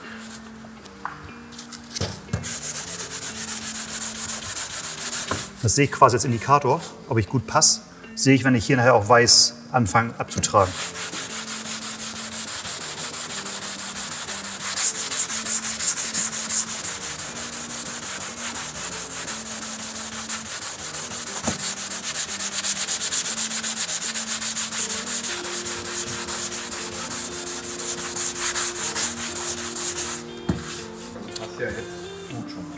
Das sehe ich quasi als Indikator, ob ich gut passe. Sehe ich, wenn ich hier nachher auch weiß anfange abzutragen. Passt ja jetzt gut schon.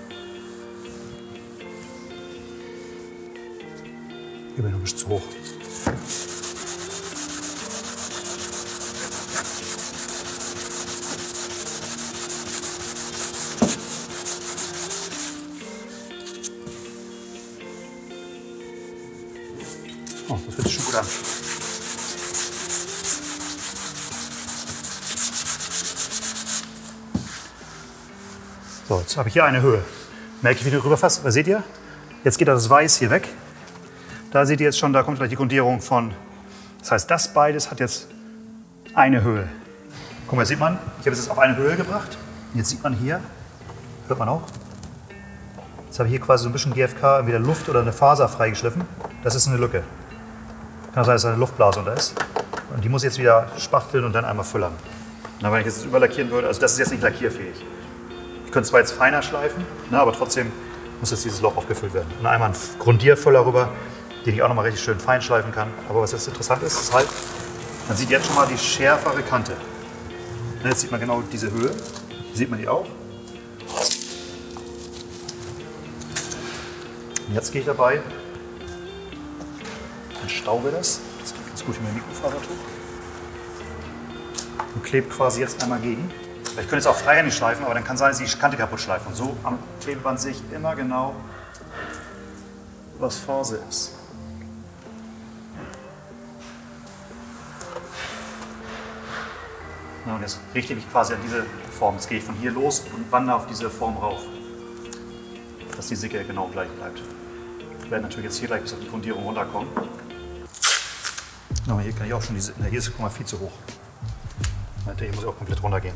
Hier bin ich noch ein bisschen zu hoch. Oh, das hört sich schon gut an. So, jetzt habe ich hier eine Höhe. Merke ich, wie ich rüber fasse? Was seht ihr? Jetzt geht das Weiß hier weg. Da seht ihr jetzt schon, da kommt gleich die Grundierung von. Das heißt, das beides hat jetzt eine Höhe. Guck mal, sieht man, ich habe es jetzt auf eine Höhe gebracht. Jetzt sieht man hier, hört man auch. Jetzt habe ich hier quasi so ein bisschen GFK, entweder Luft oder eine Faser freigeschliffen. Das ist eine Lücke. Kann sein, dass da eine Luftblase unter ist. Und die muss ich jetzt wieder spachteln und dann einmal füllern. Na, wenn ich jetzt überlackieren würde, also das ist jetzt nicht lackierfähig. Ich könnte zwar jetzt feiner schleifen, ne, aber trotzdem muss jetzt dieses Loch aufgefüllt werden. Und einmal einen Grundierfüller rüber, den ich auch noch mal richtig schön fein schleifen kann. Aber was jetzt interessant ist, ist halt, man sieht jetzt schon mal die schärfere Kante. Jetzt sieht man genau diese Höhe. Sieht man die auch? Und jetzt gehe ich dabei und staube das. Das geht ganz gut in mein Mikrofasertuch. Und klebe quasi jetzt einmal gegen. Ich könnte jetzt auch freihändig schleifen, aber dann kann sein, dass ich die Kante kaputt schleife. Und so am Klebeband sehe ich immer genau, was Phase ist. Na, und jetzt richte ich mich quasi an diese Form. Jetzt gehe ich von hier los und wandere auf diese Form rauf, dass die Sicke genau gleich bleibt. Ich werde natürlich jetzt hier gleich bis auf die Grundierung runterkommen. Aber hier kann ich auch schon diese. Na, hier ist guck mal, viel zu hoch. Hier muss ich auch komplett runtergehen.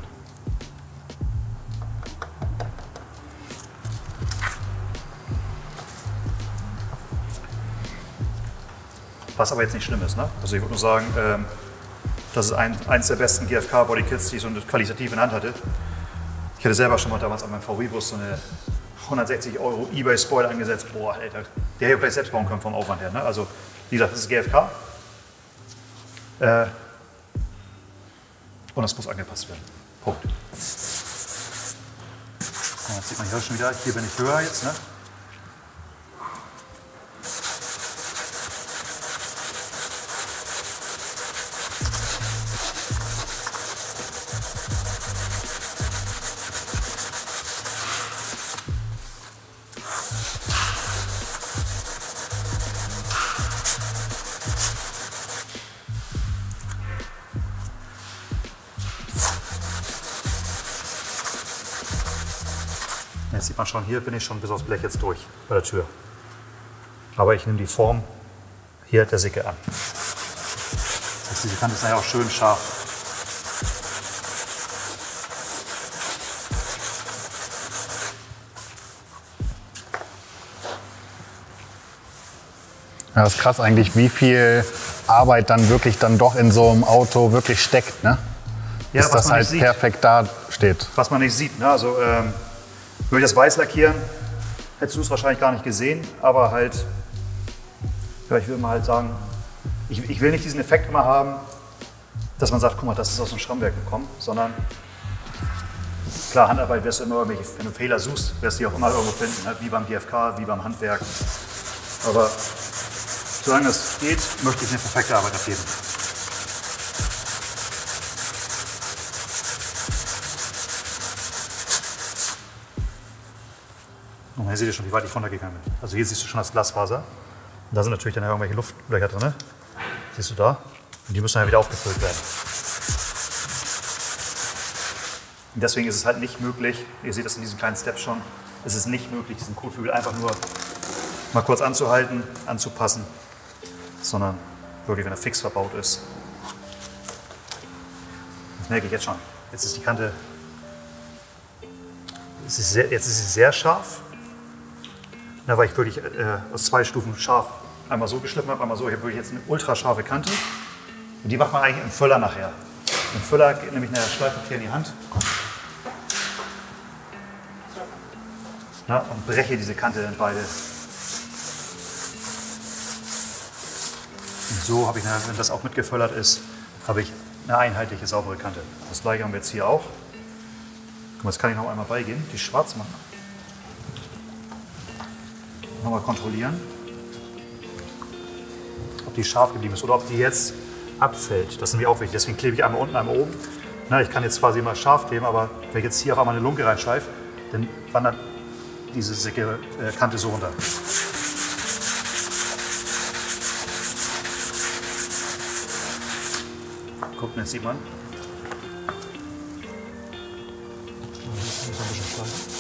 Was aber jetzt nicht schlimm ist, ne? Also ich würde nur sagen, das ist eins der besten GFK-Bodykits, die ich so qualitativ in der Hand hatte. Ich hatte selber schon mal damals an meinem VW-Bus so eine 160 € eBay-Spoiler angesetzt. Boah, Alter, der hätte ich gleich selbst bauen können vom Aufwand her. Ne? Also, wie gesagt, das ist GFK. Und das muss angepasst werden. Punkt. Und jetzt sieht man hier schon wieder, hier bin ich höher jetzt. Ne? Jetzt sieht man schon, hier bin ich schon bis aufs Blech jetzt durch bei der Tür. Aber ich nehme die Form hier der Sicke an. Das heißt, diese Kante ist nachher auch schön scharf. Ja, das ist krass eigentlich, wie viel Arbeit dann wirklich dann doch in so einem Auto wirklich steckt, ne? Ja, bis das halt perfekt da steht. Was man nicht sieht, ne? Also würde ich das weiß lackieren, hättest du es wahrscheinlich gar nicht gesehen, aber halt, ja, ich würde mal halt sagen, ich will nicht diesen Effekt immer haben, dass man sagt, guck mal, das ist aus dem Schrammwerk gekommen, sondern klar, Handarbeit wirst du immer irgendwelche, wenn du Fehler suchst, wirst du die auch immer irgendwo finden, ne? Wie beim GFK, wie beim Handwerk. Aber solange es geht, möchte ich eine perfekte Arbeit abgeben. Und hier seht ihr schon, wie weit ich runtergegangen bin. Also hier siehst du schon das Glasfaser. Und da sind natürlich dann irgendwelche Luftlöcher drin. Siehst du da? Und die müssen dann wieder aufgefüllt werden. Und deswegen ist es halt nicht möglich, ihr seht das in diesen kleinen Steps schon, es ist nicht möglich, diesen Kotflügel einfach nur mal kurz anzuhalten, anzupassen, sondern wirklich, wenn er fix verbaut ist. Das merke ich jetzt schon. Jetzt ist die Kante, jetzt ist sie sehr scharf. Da war ich wirklich aus 2 Stufen scharf. Einmal so geschliffen habe, einmal so. Ich habe wirklich jetzt eine ultra scharfe Kante. Und die macht man eigentlich im Füller nachher. Im Füller nehme ich eine Schleifpapier in die Hand. Ja, und breche diese Kante in beide. Und so habe ich, wenn das auch mitgefüllert ist, habe ich eine einheitliche, saubere Kante. Das gleiche haben wir jetzt hier auch. Guck mal, jetzt kann ich noch einmal beigehen, die schwarz machen. Nochmal kontrollieren, ob die scharf geblieben ist oder ob die jetzt abfällt. Das ist nämlich auch wichtig. Deswegen klebe ich einmal unten, einmal oben. Na, ich kann jetzt quasi immer scharf kleben, aber wenn ich jetzt hier auf einmal eine Lunke reinschleife, dann wandert diese sicke Kante so runter. Guck, jetzt sieht man. Ein bisschen schleifen.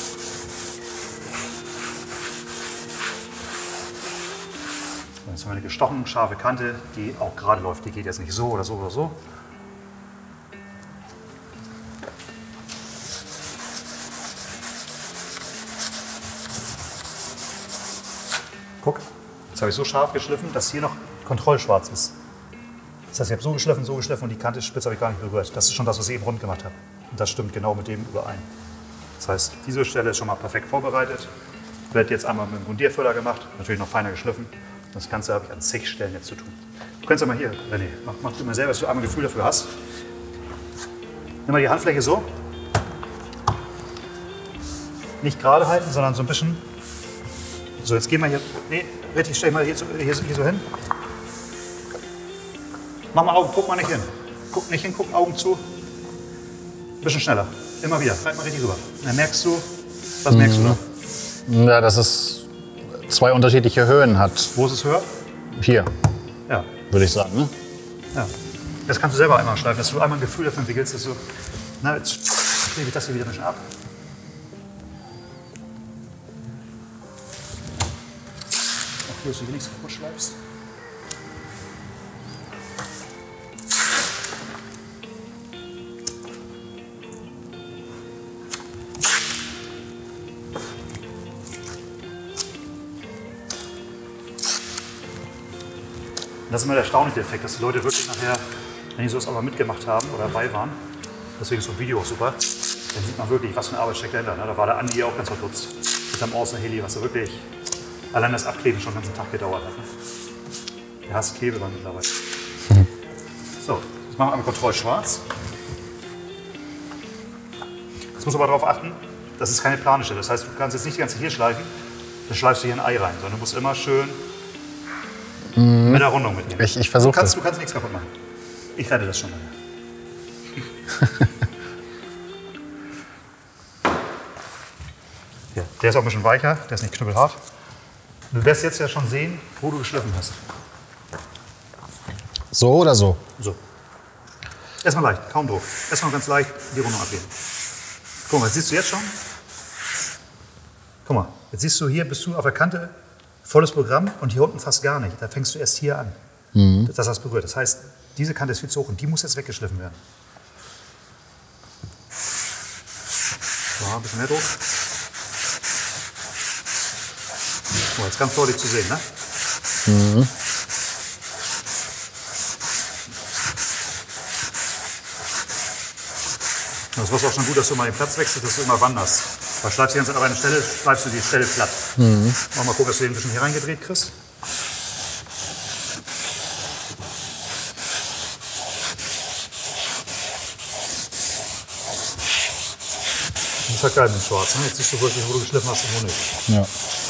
Jetzt haben wir eine gestochen, scharfe Kante, die auch gerade läuft. Die geht jetzt nicht so oder so oder so. Guck, jetzt habe ich so scharf geschliffen, dass hier noch kontrollschwarz ist. Das heißt, ich habe so geschliffen und die Kante spitz habe ich gar nicht berührt. Das ist schon das, was ich eben rund gemacht habe. Und das stimmt genau mit dem überein. Das heißt, diese Stelle ist schon mal perfekt vorbereitet. Wird jetzt einmal mit dem Grundierfüller gemacht, natürlich noch feiner geschliffen. Das Ganze habe ich an zig Stellen jetzt zu tun. Du kannst ja mal hier, René, mach du mal selber, dass du einmal ein Gefühl dafür hast. Nimm mal die Handfläche so. Nicht gerade halten, sondern so ein bisschen. So, jetzt gehen wir hier. Nee, richtig, stell mal hier so hin. Mach mal Augen, guck mal nicht hin. Guck nicht hin, guck Augen zu. Ein bisschen schneller. Immer wieder. Bleib mal richtig rüber. Dann merkst du, was merkst du da? Ja, dass es 2 unterschiedliche Höhen hat. Wo ist es höher? Hier, Ja. würde ich sagen. Ne? Ja. Das kannst du selber einmal schleifen, dass du einmal ein Gefühl dafür entwickelst, dass du. Na, jetzt klebe ich das hier wieder ein bisschen ab. Auch hier, dass du hier nichts kaputt schleifst. Das ist immer der erstaunliche Effekt, dass die Leute wirklich nachher, wenn die sowas aber mitgemacht haben oder dabei waren, deswegen ist so ein Video auch super, dann sieht man wirklich, was für eine Arbeit steckt dahinter. Da war der Andi auch ganz verdutzt. Mit am Orson Heli, was da wirklich allein das Abkleben schon den ganzen Tag gedauert hat. Der hasst Klebeband mittlerweile. So, jetzt machen wir einmal Kontrollschwarz. Jetzt musst du aber darauf achten, das ist keine plane Stelle. Das heißt, du kannst jetzt nicht die ganze hier schleifen, dann schleifst du hier ein Ei rein, sondern du musst immer schön mit der Rundung mitnehmen. Ich versuche das. Du kannst nichts kaputt machen. Ich rette das schon mal. Ja, der ist auch ein bisschen weicher, der ist nicht knüppelhart. Du wirst jetzt ja schon sehen, wo du geschliffen hast. So oder so? So. Erstmal leicht, kaum Druck. Erstmal ganz leicht die Rundung abgeben. Guck mal, siehst du jetzt schon? Guck mal, jetzt siehst du hier, bist du auf der Kante, volles Programm und hier unten fast gar nicht. Da fängst du erst hier an. Das hast du berührt. Das heißt, diese Kante ist viel zu hoch und die muss jetzt weggeschliffen werden. So, ein bisschen mehr Druck. Oh, jetzt ganz deutlich zu sehen, ne? Das war auch schon gut, dass du mal den Platz wechselst, dass du immer wanderst. Weil schleifst du die ganze Zeit auf eine Stelle, schleifst du die Stelle platt. Mal gucken, dass du den ein bisschen hier reingedreht kriegst. Das ist halt geil mit dem Schwarz. Ne? Jetzt siehst du wirklich, wo du geschliffen hast und wo nicht. Ja.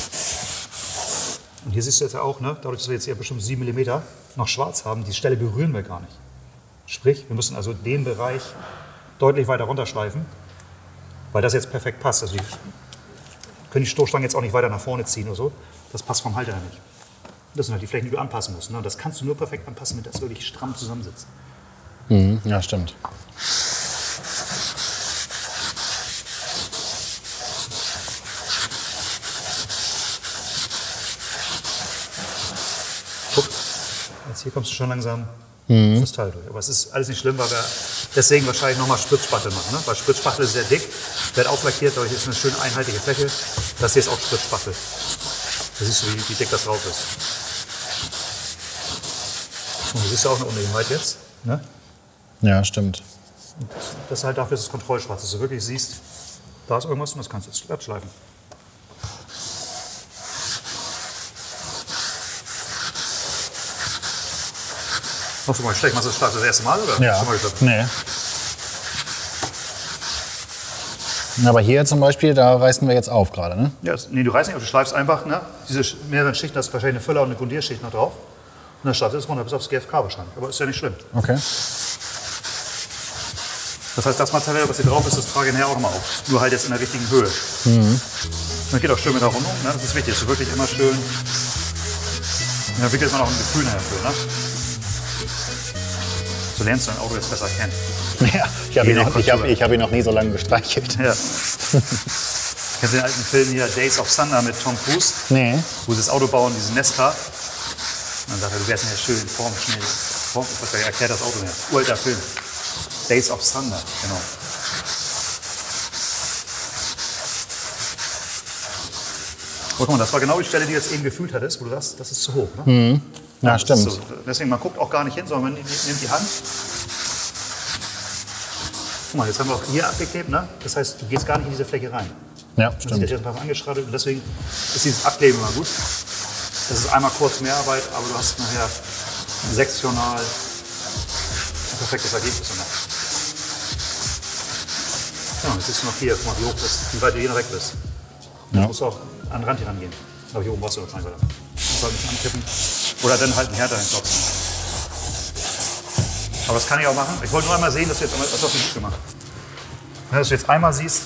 Und hier siehst du jetzt ja auch, ne? Dadurch, dass wir jetzt hier bestimmt 7 mm noch schwarz haben, die Stelle berühren wir gar nicht. Sprich, wir müssen also den Bereich deutlich weiter runterschleifen, weil das jetzt perfekt passt. Also können die Stoßstangen jetzt auch nicht weiter nach vorne ziehen oder so. Das passt vom Halter her nicht. Das sind halt die Flächen, die du anpassen musst. Ne? Und das kannst du nur perfekt anpassen, wenn das wirklich stramm zusammensitzt. Ja, stimmt. Jetzt hier kommst du schon langsam das Teil durch. Aber es ist alles nicht schlimm, weil wir deswegen wahrscheinlich nochmal Spritzspachtel machen. Ne? Weil Spritzspachtel ist sehr dick, wird auflackiert, dadurch ist eine schön einheitliche Fläche. Das hier ist auch Spritzspachtel. Da siehst du, wie dick das drauf ist. Und du siehst ja auch eine Unebenheit jetzt. Ne? Ja, stimmt. Und das ist halt dafür, dass es Kontrollschwarz ist. Dass du wirklich siehst, da ist irgendwas und das kannst du jetzt glatt schleifen. Machst du mal schlecht? Machst du das erste Mal oder? Ja. Schon mal geschafft? Nee. Aber hier zum Beispiel, da reißen wir jetzt auf gerade, ne? Ja, nee, du reißt nicht auf, du schleifst einfach, ne? Diese mehreren Schichten, da ist wahrscheinlich eine Füller und eine Grundierschicht noch drauf. Und dann schleifst du es runter bis aufs GFK wahrscheinlich. Aber ist ja nicht schlimm. Okay. Das heißt, das Material, was hier drauf ist, das trage ich nachher auch nochmal auf. Nur halt jetzt in der richtigen Höhe. Man geht auch schön mit der Rundung, ne? Das ist wichtig, dass du wirklich immer schön. Da entwickelt man auch ein Gefühl nachher für, ne? So lernst du dein Auto jetzt besser kennen. Ja, ich hab ihn noch nie so lange gestreichelt. Ja. Kennst du den alten Film hier, Days of Thunder mit Tom Cruise? Nee. Wo sie das Auto bauen, diesen Nesca. Und dann sagt er, du wärst ja schön schnell. Er erklärt das Auto nicht. Uralter Film. Days of Thunder, genau. Aber guck mal, das war genau die Stelle, die du jetzt eben gefühlt hattest, wo du sagst, das ist zu hoch. Ne? Ja, stimmt. So. Deswegen, man guckt auch gar nicht hin, sondern man nimmt die Hand. Guck mal, jetzt haben wir auch hier abgeklebt, ne? Das heißt, du gehst gar nicht in diese Fläche rein. Ja, Man sieht stimmt. das jetzt einfach angeschraddelt und deswegen ist dieses Abkleben immer gut. Das ist einmal kurz Mehrarbeit, aber du hast nachher sektional ein perfektes Ergebnis. Ja, jetzt siehst du noch hier, guck mal, wie hoch das, wie weit du hier noch weg bist. Ja. Du musst auch an den Rand hier rangehen. Aber hier oben brauchst du noch rein, weiter. Du musst halt ein bisschen ankippen. Oder dann halt einen Härter hinklopfen. Aber das kann ich auch machen. Ich wollte nur einmal sehen, dass du jetzt was hast du nicht gemacht. Ja, dass du jetzt einmal siehst.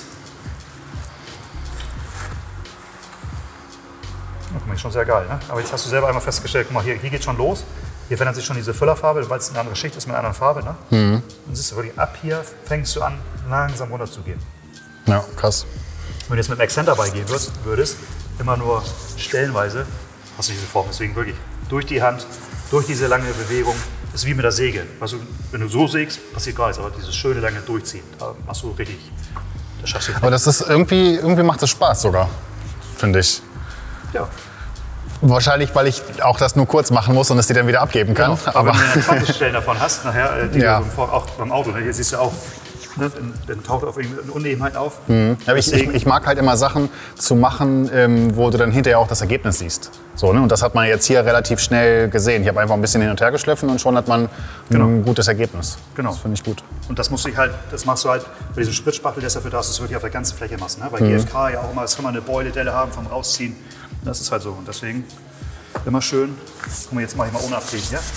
Ja, guck mal, ist schon sehr geil, ne? Aber jetzt hast du selber einmal festgestellt, guck mal, hier geht schon los. Hier verändert sich schon diese Füllerfarbe, weil es eine andere Schicht ist mit einer anderen Farbe. Ne? Dann siehst du wirklich, ab hier fängst du an, langsam runter zu gehen. Ja, krass. Wenn du jetzt mit dem Accent dabei gehen würdest, immer nur stellenweise, hast du diese Form. Deswegen wirklich durch die Hand, durch diese lange Bewegung, ist wie mit der Säge. Also, wenn du so sägst, passiert gar nichts, aber dieses schöne lange Durchziehen, da machst du richtig, das schaffst du. Aber das ist irgendwie macht das Spaß sogar, finde ich. Ja. Wahrscheinlich, weil ich auch das nur kurz machen muss und es dir dann wieder abgeben kann. Genau. Aber wenn du 20 Stellen davon hast, nachher, die Ja. du auch beim Auto, ne? Hier siehst du auch, ne? Dann taucht auf eine Unebenheit auf. Ja, ich mag halt immer Sachen zu machen, wo du dann hinterher auch das Ergebnis siehst. So, ne? Und das hat man jetzt hier relativ schnell gesehen. Ich habe einfach ein bisschen hin und her geschliffen und schon hat man ein gutes Ergebnis. Genau. Das finde ich gut. Und das machst du halt bei diesem Spritzspachtel, der ist dafür da, dass du es wirklich auf der ganzen Fläche machst. Ne? Bei GFK ja auch immer, es kann man eine Beuledelle haben vom Rausziehen. Das ist halt so. Und deswegen immer schön. Guck mal, jetzt mache ich mal ohne Abkriegen, ja?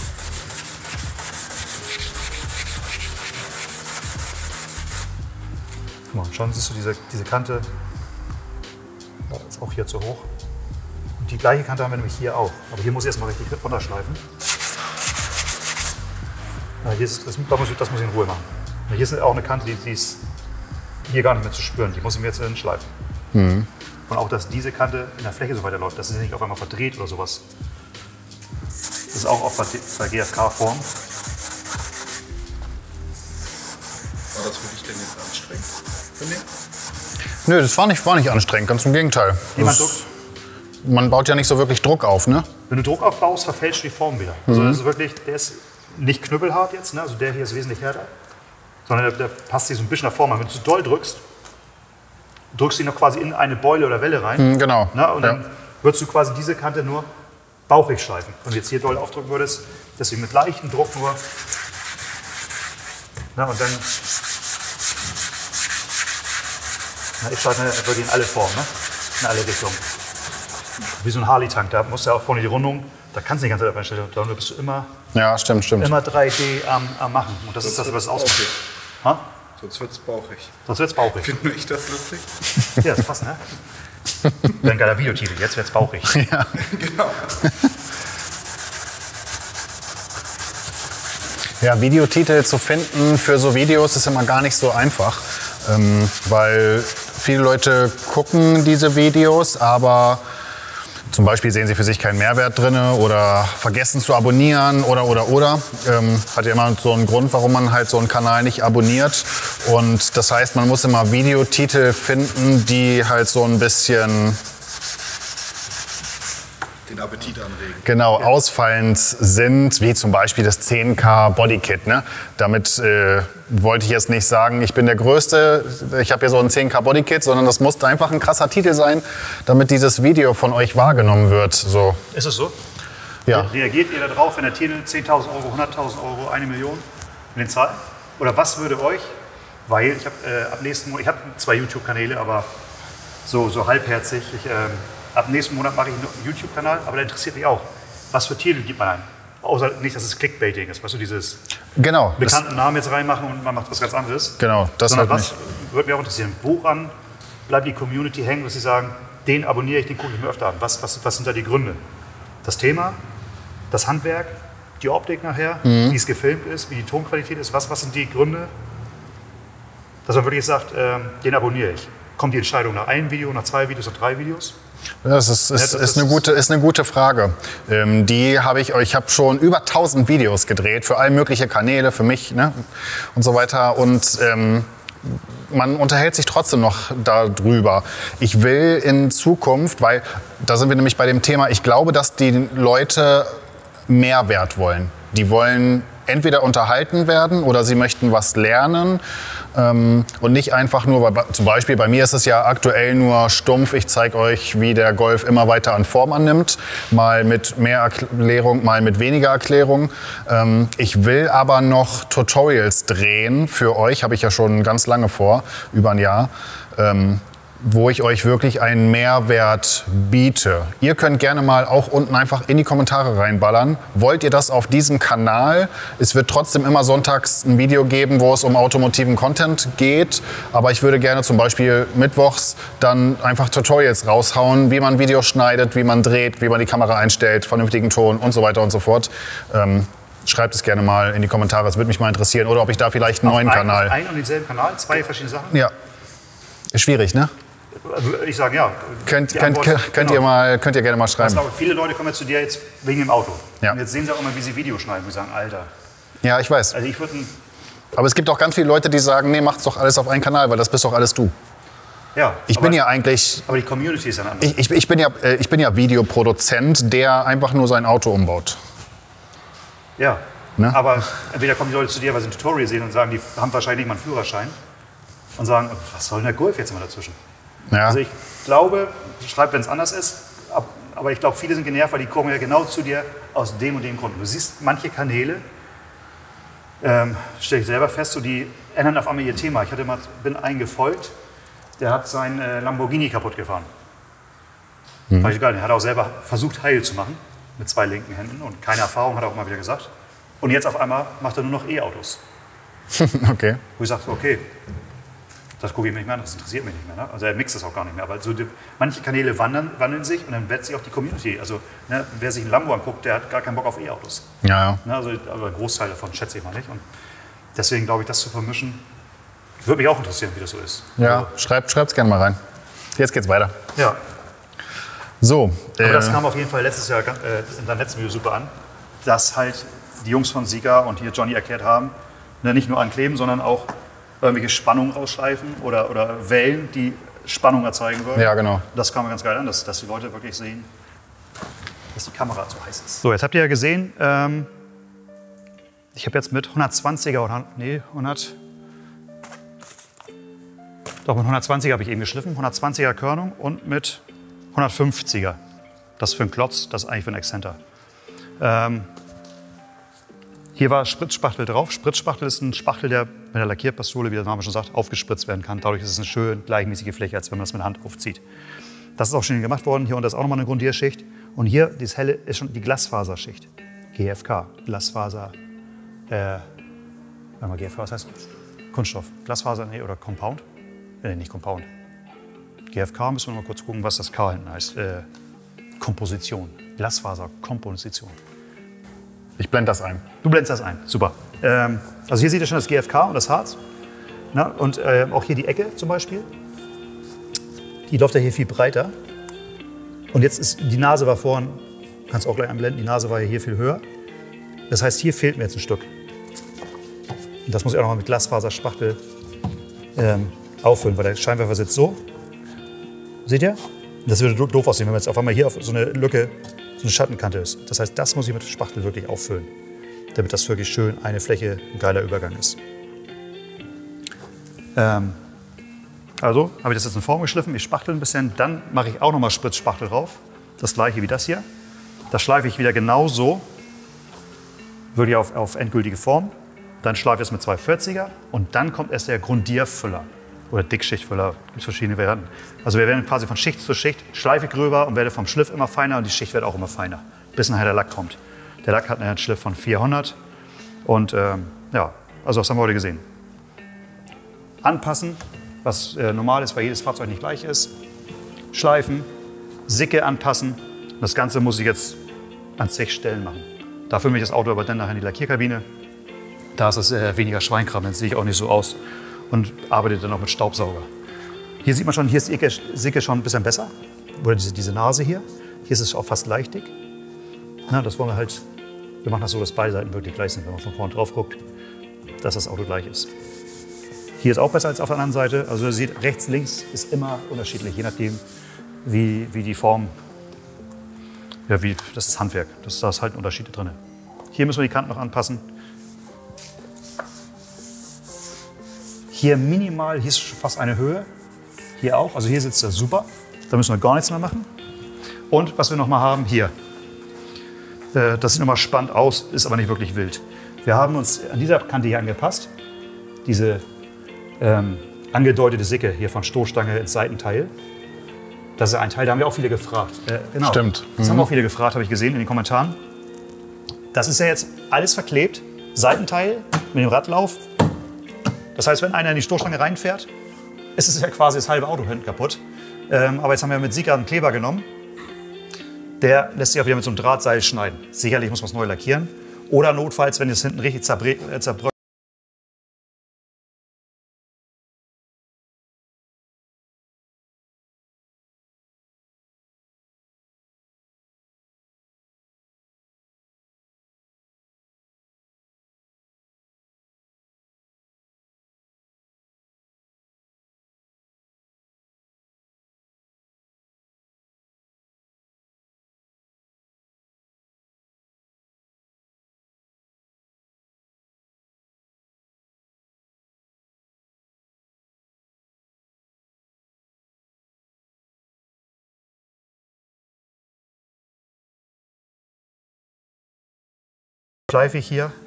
Guck mal, schon siehst du diese Kante. Das ist auch hier zu hoch. Und die gleiche Kante haben wir nämlich hier auch. Aber hier muss ich erstmal richtig runterschleifen. Ja, hier ist, das muss ich in Ruhe machen. Hier ist auch eine Kante, die ist hier gar nicht mehr zu spüren. Die muss ich mir jetzt hinschleifen. Und auch, dass diese Kante in der Fläche so weiterläuft, dass sie sich nicht auf einmal verdreht oder sowas. Das ist auch oft bei GFK-Form. War das für dich denn jetzt anstrengend? René? Nö, das war nicht anstrengend, ganz im Gegenteil. Man baut ja nicht so wirklich Druck auf, ne? Wenn du Druck aufbaust, verfälscht die Form wieder. Also das ist wirklich, der ist nicht knüppelhart jetzt, ne? Also der hier ist wesentlich härter. Sondern der passt sich so ein bisschen nach Form an. Wenn du zu doll drückst du ihn noch quasi in eine Beule oder Welle rein. Genau. Ne? Und dann würdest du quasi diese Kante nur bauchig schleifen. Wenn du jetzt hier doll aufdrücken würdest, dass du mit leichtem Druck nur. Na, und dann. Na, ich schleife wirklich in alle Formen, ne? In alle Richtungen. Wie so ein Harley-Tank, da musst du ja auch vorne die Rundung, da kannst du die ganze Zeit einstellen. Da bist du immer, Ja, stimmt. immer 3D am Machen. Und das ist das, was es ausmacht. Ha? Sonst wird's bauchig. Sonst wird's bauchig. Finde ich das lustig? Ja, das passt, ne? Wäre ein geiler Videotitel, jetzt wird's bauchig. Ja. Genau. Ja, Videotitel zu finden für so Videos ist immer gar nicht so einfach, weil viele Leute gucken diese Videos, aber Zum Beispiel sehen Sie für sich keinen Mehrwert drin oder vergessen zu abonnieren oder. Hat ja immer so einen Grund, warum man halt so einen Kanal nicht abonniert. Und das heißt, man muss immer Videotitel finden, die halt so ein bisschen den Appetit anregen. genau ausfallend sind, wie zum Beispiel das 10K Bodykit. Ne? Damit wollte ich jetzt nicht sagen, ich bin der Größte, ich habe hier so ein 10K Bodykit, sondern das muss einfach ein krasser Titel sein, damit dieses Video von euch wahrgenommen wird. So. Ist es so? Ja. Reagiert ihr darauf, wenn der Titel 10.000 Euro, 100.000 Euro, 1 Million in den Zahlen? Oder was würde euch, weil ich habe ab nächsten Monat, ich habe 2 YouTube-Kanäle, aber so halbherzig. Ab nächsten Monat mache ich einen YouTube-Kanal, aber der interessiert mich auch. Was für Titel gibt man ein? Außer nicht, dass es Clickbaiting ist, weißt du, dieses Genau. bekannten Namen jetzt reinmachen und man macht was ganz anderes. Genau, das Sondern halt was würde mich auch interessieren? Woran bleibt die Community hängen, dass sie sagen, den abonniere ich, den gucke ich mir öfter an? Was sind da die Gründe? Das Thema, das Handwerk, die Optik nachher, wie es gefilmt ist, wie die Tonqualität ist, was sind die Gründe, dass man wirklich sagt, den abonniere ich? Kommt die Entscheidung nach einem Video, nach 2 Videos, nach 3 Videos? Das ist eine gute Frage. Ich habe schon über 1000 Videos gedreht für all mögliche Kanäle, für mich, ne, und so weiter. Und man unterhält sich trotzdem noch darüber. Ich will in Zukunft, weil da sind wir nämlich bei dem Thema, ich glaube, dass die Leute Mehrwert wollen. Die wollen entweder unterhalten werden oder sie möchten was lernen. Und nicht einfach nur, weil zum Beispiel bei mir ist es ja aktuell nur stumpf, ich zeige euch, wie der Golf immer weiter an Form annimmt, mal mit mehr Erklärung, mal mit weniger Erklärung. Ich will aber noch Tutorials drehen für euch, habe ich ja schon ganz lange vor, über ein Jahr, wo ich euch wirklich einen Mehrwert biete. Ihr könnt gerne mal auch unten einfach in die Kommentare reinballern. Wollt ihr das auf diesem Kanal? Es wird trotzdem immer sonntags ein Video geben, wo es um automotiven Content geht. Aber ich würde gerne zum Beispiel mittwochs dann einfach Tutorials raushauen, wie man Videos schneidet, wie man dreht, wie man die Kamera einstellt, vernünftigen Ton und so weiter und so fort. Schreibt es gerne mal in die Kommentare, es würde mich mal interessieren. Oder ob ich da vielleicht einen neuen Kanal... Auf einen und denselben Kanal, 2 verschiedene Sachen? Ja. Ist schwierig, ne? Ich sage ja. Könnt ihr gerne mal schreiben. Viele Leute kommen jetzt zu dir jetzt wegen dem Auto. Ja. Und jetzt sehen sie auch immer, wie sie Videos schneiden. Und sagen, Alter. Ja, ich weiß. Also ich würde Aber es gibt auch ganz viele Leute, die sagen, nee, macht's doch alles auf einen Kanal, weil das bist doch alles du. Ja. Ich bin ja eigentlich... Aber die Community ist ein anderes. Ich bin ja Videoproduzent, der einfach nur sein Auto umbaut. Ja. Ne? Aber entweder kommen die Leute zu dir, weil sie ein Tutorial sehen und sagen, die haben wahrscheinlich nicht mal einen Führerschein. Und sagen, was soll denn der Golf jetzt immer dazwischen? Ja. Also ich glaube, schreib, wenn es anders ist, aber ich glaube, viele sind genervt, weil die kommen ja genau zu dir aus dem und dem Grund. Du siehst manche Kanäle, stelle ich selber fest, so die ändern auf einmal ihr Thema. Bin einen gefolgt, der hat sein Lamborghini kaputt gefahren. Fand ich geil. Der hat auch selber versucht, heil zu machen, mit 2 linken Händen und keine Erfahrung, hat er auch mal wieder gesagt. Und jetzt auf einmal macht er nur noch E-Autos. Okay. Wo ich sage, okay, das gucke ich mir nicht mehr an, das interessiert mich nicht mehr. Ne? Also er mixt das auch gar nicht mehr. Aber so manche Kanäle wandeln sich und dann wird sich auch die Community. Also ne, wer sich ein Lambo anguckt, der hat gar keinen Bock auf E-Autos. Ja, ja. Ne, also aber ein Großteil davon schätze ich mal nicht. Und deswegen glaube ich, das zu vermischen, würde mich auch interessieren, wie das so ist. Ja, Also, schreibt's gerne mal rein. Jetzt geht's weiter. ja. So. Aber das kam auf jeden Fall letztes Jahr in deinem letzten Video super an, dass halt die Jungs von Sika und hier Johnny erklärt haben, ne, nicht nur ankleben, sondern auch irgendwelche Spannungen rausschleifen oder Wellen, die Spannung erzeugen wollen. Ja, genau. Das kam mir ganz geil an, dass die Leute wirklich sehen, dass die Kamera zu heiß ist. So, jetzt habt ihr ja gesehen, ich habe jetzt mit 120er mit 120er habe ich eben geschliffen, 120er Körnung und mit 150er. Das für einen Klotz, das ist eigentlich für einen Exzenter. Hier war Spritzspachtel drauf. Spritzspachtel ist ein Spachtel, der mit der Lackierpistole, wie der Name schon sagt, aufgespritzt werden kann. Dadurch ist es eine schön gleichmäßige Fläche, als wenn man das mit der Hand aufzieht. Das ist auch schon gemacht worden. Hier unten ist auch nochmal eine Grundierschicht. Und hier, dieses helle, ist schon die Glasfaserschicht. GFK, Glasfaser. GFK, was heißt Kunststoff. Glasfaser, nee, oder Compound? Nee, nicht Compound. GFK, müssen wir noch mal kurz gucken, was das K hinten heißt. Komposition. Glasfaserkomposition. Ich blende das ein. Du blendest das ein, super. Also hier seht ihr schon das GFK und das Harz. Na, und auch hier die Ecke zum Beispiel. Die läuft ja hier viel breiter. Und jetzt ist die Nase war vorhin, kannst auch gleich einblenden, die Nase war ja hier viel höher. Das heißt, hier fehlt mir jetzt ein Stück. Und das muss ich auch noch mal mit Glasfaserspachtel auffüllen, weil der Scheinwerfer sitzt so. Seht ihr? Das würde doof aussehen, wenn man jetzt auf einmal hier auf so eine Lücke, so eine Schattenkante ist. Das heißt, das muss ich mit Spachtel wirklich auffüllen, damit das wirklich schön eine Fläche, ein geiler Übergang ist. Also habe ich das jetzt in Form geschliffen, ich spachtel ein bisschen, dann mache ich auch noch mal Spritzspachtel drauf. Das gleiche wie das hier. Das schleife ich wieder genauso, wirklich auf endgültige Form. Dann schleife ich es mit 240er und dann kommt erst der Grundierfüller oder Dickschichtfüller. Es gibt verschiedene Varianten. Also wir werden quasi von Schicht zu Schicht, schleife gröber und werde vom Schliff immer feiner und die Schicht wird auch immer feiner, bis nachher der Lack kommt. Der Lack hat einen Schliff von 400 und ja, also das haben wir heute gesehen. Anpassen, was normal ist, weil jedes Fahrzeug nicht gleich ist. Schleifen, Sicke anpassen. Das Ganze muss ich jetzt an 6 Stellen machen. Dafür nehme ich das Auto aber dann nachher in die Lackierkabine. Da ist es weniger Schweinkram, dann sehe ich auch nicht so aus und arbeite dann auch mit Staubsauger. Hier sieht man schon, hier ist die Sicke schon ein bisschen besser. Oder diese Nase hier. Hier ist es auch fast leichtig. Na, das wollen wir halt, wir machen das so, dass beide Seiten wirklich gleich sind, wenn man von vorne drauf guckt, dass das Auto gleich ist. Hier ist auch besser als auf der anderen Seite. Also ihr seht, rechts, links ist immer unterschiedlich, je nachdem, wie die Form, ja, das ist Handwerk. Da ist halt Unterschiede drin. Hier müssen wir die Kanten noch anpassen. Hier minimal, hier ist fast eine Höhe. Hier auch, also hier sitzt er super. Da müssen wir gar nichts mehr machen. Und was wir noch mal haben, hier. Das sieht noch mal spannend aus, ist aber nicht wirklich wild. Wir haben uns an dieser Kante hier angepasst. Diese angedeutete Sicke hier von Stoßstange ins Seitenteil. Das ist ein Teil, da haben wir auch viele gefragt. Genau. Stimmt. Das haben auch viele gefragt, habe ich gesehen in den Kommentaren. Das ist ja jetzt alles verklebt. Seitenteil mit dem Radlauf. Das heißt, wenn einer in die Stoßstange reinfährt, ist es ja quasi das halbe Auto hinten kaputt. Aber jetzt haben wir mit Sika einen Kleber genommen. Der lässt sich auch wieder mit so einem Drahtseil schneiden. Sicherlich muss man es neu lackieren. Oder notfalls, wenn es hinten richtig zerbröckelt. Schleife ich hier.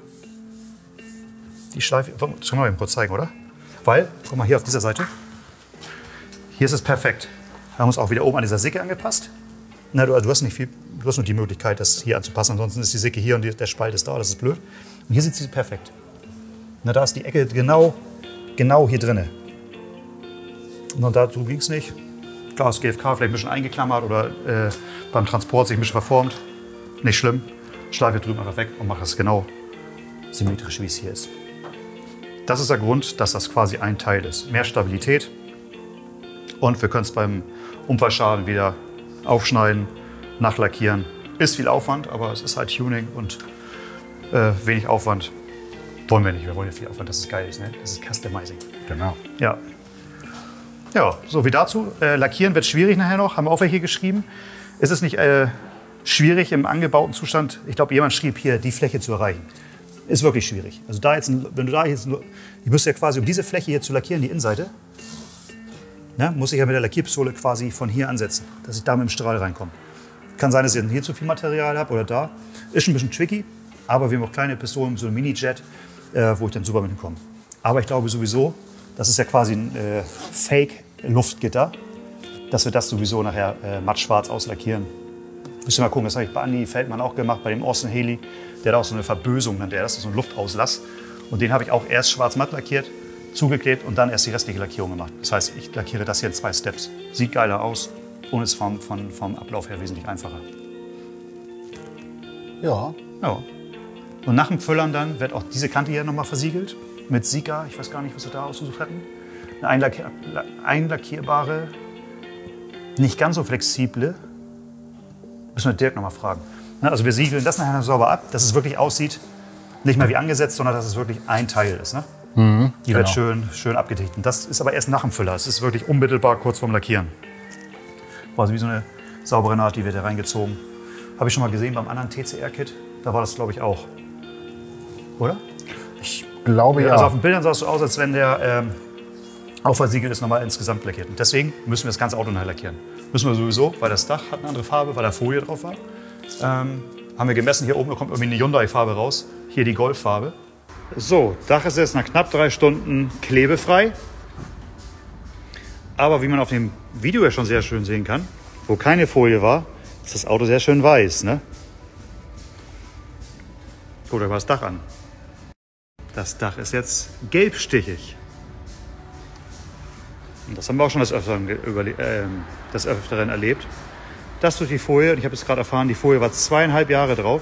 Die Schleife, das können wir eben kurz zeigen, oder? Weil, guck mal hier auf dieser Seite. Hier ist es perfekt. Wir haben uns auch wieder oben an dieser Sicke angepasst. Na, du hast nicht viel, du hast nur die Möglichkeit, das hier anzupassen. Ansonsten ist die Sicke hier und der Spalt ist da, das ist blöd. Und hier sitzt sie perfekt. Na, da ist die Ecke genau hier drinne. Und dazu ging es nicht. Klar, das GFK vielleicht ein bisschen eingeklammert oder beim Transport sich ein bisschen verformt. Nicht schlimm. Schleife drüben einfach weg und mache es genau symmetrisch, wie es hier ist. Das ist der Grund, dass das quasi ein Teil ist. Mehr Stabilität und wir können es beim Unfallschaden wieder aufschneiden, nachlackieren. Ist viel Aufwand, aber es ist halt Tuning und wenig Aufwand. Wollen wir nicht, wir wollen ja viel Aufwand, dass es geil ist. Ne? Das ist Customizing. Genau. Ja. Ja, so wie dazu. Lackieren wird schwierig nachher noch, haben wir auch welche geschrieben. Es ist nicht schwierig im angebauten Zustand, ich glaube, jemand schrieb hier, die Fläche zu erreichen. Ist wirklich schwierig. Also da jetzt, wenn du da jetzt, ich müsste ja quasi, um diese Fläche hier zu lackieren, die Innenseite, ne, muss ich ja mit der Lackierpistole quasi von hier ansetzen, dass ich da mit dem Strahl reinkomme. Kann sein, dass ich hier zu viel Material habe oder da. Ist schon ein bisschen tricky, aber wir haben auch kleine Pistolen, so ein Mini-Jet, wo ich dann super mit hinkomme. Aber ich glaube sowieso, das ist ja quasi ein Fake-Luftgitter, dass wir das sowieso nachher mattschwarz auslackieren. Müssen wir mal gucken, das habe ich bei Andi Feldmann auch gemacht, bei dem Austin Haley. Der hat auch so eine Verbösung, das ist so ein Luftauslass. Und den habe ich auch erst schwarz-matt lackiert, zugeklebt und dann erst die restliche Lackierung gemacht. Das heißt, ich lackiere das hier in 2 Steps. Sieht geiler aus und ist vom Ablauf her wesentlich einfacher. Ja. Ja. Und nach dem Füllern dann wird auch diese Kante hier nochmal versiegelt mit Sika. Ich weiß gar nicht, was wir da ausgesucht hatten. Eine einlackierbare, nicht ganz so flexible Müssen wir Dirk nochmal fragen. Ne, also wir siegeln das nachher sauber ab, dass es wirklich aussieht, nicht mehr wie angesetzt, sondern dass es wirklich ein Teil ist. Ne? Die wird schön abgedichtet. Und das ist aber erst nach dem Füller. Es ist wirklich unmittelbar kurz vorm Lackieren. Quasi wie so eine saubere Naht, die wird da reingezogen. Habe ich schon mal gesehen beim anderen TCR-Kit. Da war das, glaube ich, auch. Oder? Ich glaube ja. Also auf den Bildern sah es so aus, als wenn der auch versiegelt ist, nochmal insgesamt lackiert. Und deswegen müssen wir das ganze Auto neu lackieren. Müssen wir sowieso, weil das Dach hat eine andere Farbe, weil da Folie drauf war. Haben wir gemessen, hier oben kommt irgendwie eine Hyundai-Farbe raus. Hier die Golf-Farbe. So, Dach ist jetzt nach knapp 3 Stunden klebefrei. Aber wie man auf dem Video ja schon sehr schön sehen kann, wo keine Folie war, ist das Auto sehr schön weiß. Ne? Guckt euch mal das Dach an. Das Dach ist jetzt gelbstichig. Und das haben wir auch schon des Öfteren erlebt. Das durch die Folie, und ich habe es gerade erfahren, die Folie war 2,5 Jahre drauf.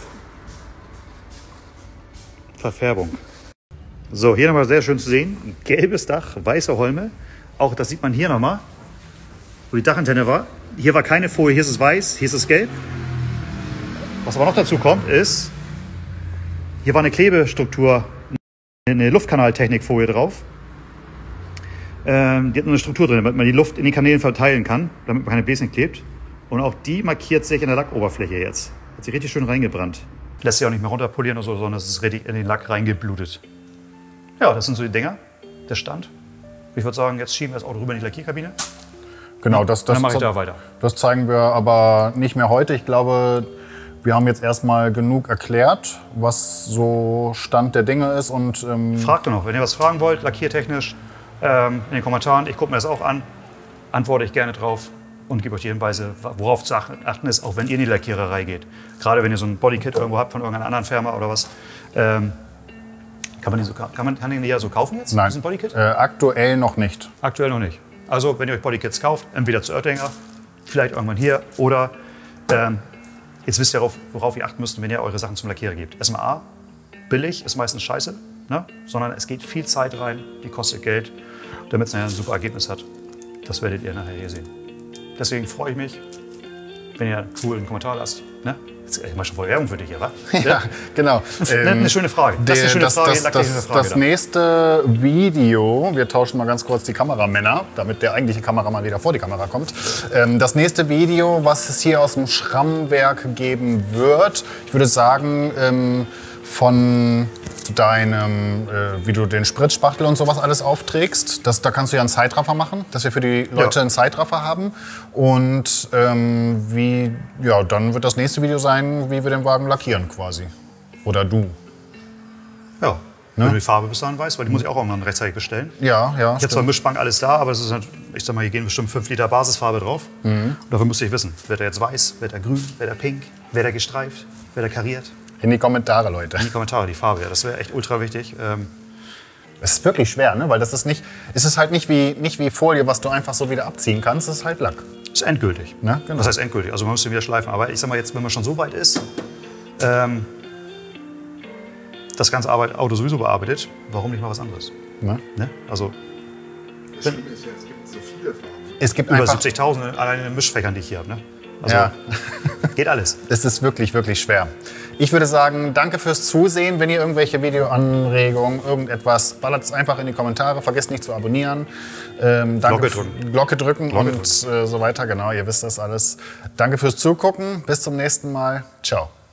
Verfärbung. So, hier nochmal sehr schön zu sehen. Ein gelbes Dach, weiße Holme. Auch das sieht man hier nochmal, wo die Dachantenne war. Hier war keine Folie, hier ist es weiß, hier ist es gelb. Was aber noch dazu kommt, ist, hier war eine Klebestruktur, eine Luftkanaltechnikfolie drauf. Die hat nur eine Struktur drin, damit man die Luft in den Kanälen verteilen kann, damit man keine Bläschen klebt. Und auch die markiert sich in der Lackoberfläche jetzt. Hat sich richtig schön reingebrannt. Lässt sich auch nicht mehr runterpolieren oder so, sondern es ist richtig in den Lack reingeblutet. Ja, das sind so die Dinger, der Stand. Ich würde sagen, jetzt schieben wir das Auto rüber in die Lackierkabine. Genau, dann mache ich da weiter. Das zeigen wir aber nicht mehr heute. Ich glaube, wir haben jetzt erstmal genug erklärt, was so Stand der Dinge ist. Und, fragt noch, wenn ihr was fragen wollt, lackiertechnisch, in den Kommentaren. Ich gucke mir das auch an, antworte ich gerne drauf und gebe euch die Hinweise, worauf zu achten ist, auch wenn ihr in die Lackiererei geht. Gerade wenn ihr so ein Bodykit irgendwo habt von irgendeiner anderen Firma oder was. Kann man den ja so kaufen jetzt? Nein, diesen Bodykit? aktuell noch nicht. Aktuell noch nicht. Also wenn ihr euch Bodykits kauft, entweder zu Oettinger, vielleicht irgendwann hier oder jetzt wisst ihr, worauf ihr achten müsst, wenn ihr eure Sachen zum Lackierer gebt. Erstmal A, billig ist meistens scheiße, ne? Sondern es geht viel Zeit rein, die kostet Geld, damit es nachher ein super Ergebnis hat. Das werdet ihr nachher hier sehen. Deswegen freue ich mich, wenn ihr einen coolen Kommentar lasst. Ne? Jetzt ich mal schon voll Werbung für dich hier, wa? Ja, genau. Eine schöne Frage. Das ist eine schöne Frage. Das nächste Video, wir tauschen mal ganz kurz die Kameramänner, damit der eigentliche Kameramann wieder vor die Kamera kommt. Das nächste Video, was es hier aus dem Schrammwerk geben wird, ich würde sagen, von deinem, wie du den Spritzspachtel und sowas alles aufträgst. Da kannst du ja einen Zeitraffer machen, dass wir für die Leute einen Zeitraffer haben. Und dann wird das nächste Video sein, wie wir den Wagen lackieren quasi. Oder du. Ja, wenn du die Farbe bis dahin weißt, weil die muss ich auch irgendwann rechtzeitig bestellen. Ja. Ich habe zwar Mischbank alles da, aber es ist halt, ich sag mal, hier gehen bestimmt 5 Liter Basisfarbe drauf. Und dafür müsste ich wissen, wird er jetzt weiß, wird er grün, wird er pink, wird er gestreift, wird er kariert. In die Kommentare, Leute. In die Kommentare, die Farbe, ja, das wäre echt ultra wichtig. Es ist wirklich schwer, ne? Weil das ist nicht, es ist halt nicht wie Folie, was du einfach so wieder abziehen kannst. Es ist halt Lack. Ist endgültig. Ne? Genau. Das heißt endgültig, also man müsste wieder schleifen. Aber ich sag mal jetzt, wenn man schon so weit ist, das ganze Auto sowieso bearbeitet, warum nicht mal was anderes? Ne? Ne? Also, Das Schlimme ist ja, es gibt so viele Farben. Es gibt über einfach 70.000 allein in den Mischfächern, die ich hier habe. Ne? Also, Ja. geht alles. Es ist wirklich, wirklich schwer. Ich würde sagen, danke fürs Zusehen. Wenn ihr irgendwelche Videoanregungen, irgendetwas, ballert es einfach in die Kommentare. Vergesst nicht zu abonnieren. Glocke drücken und so weiter. Genau, ihr wisst das alles. Danke fürs Zugucken. Bis zum nächsten Mal. Ciao.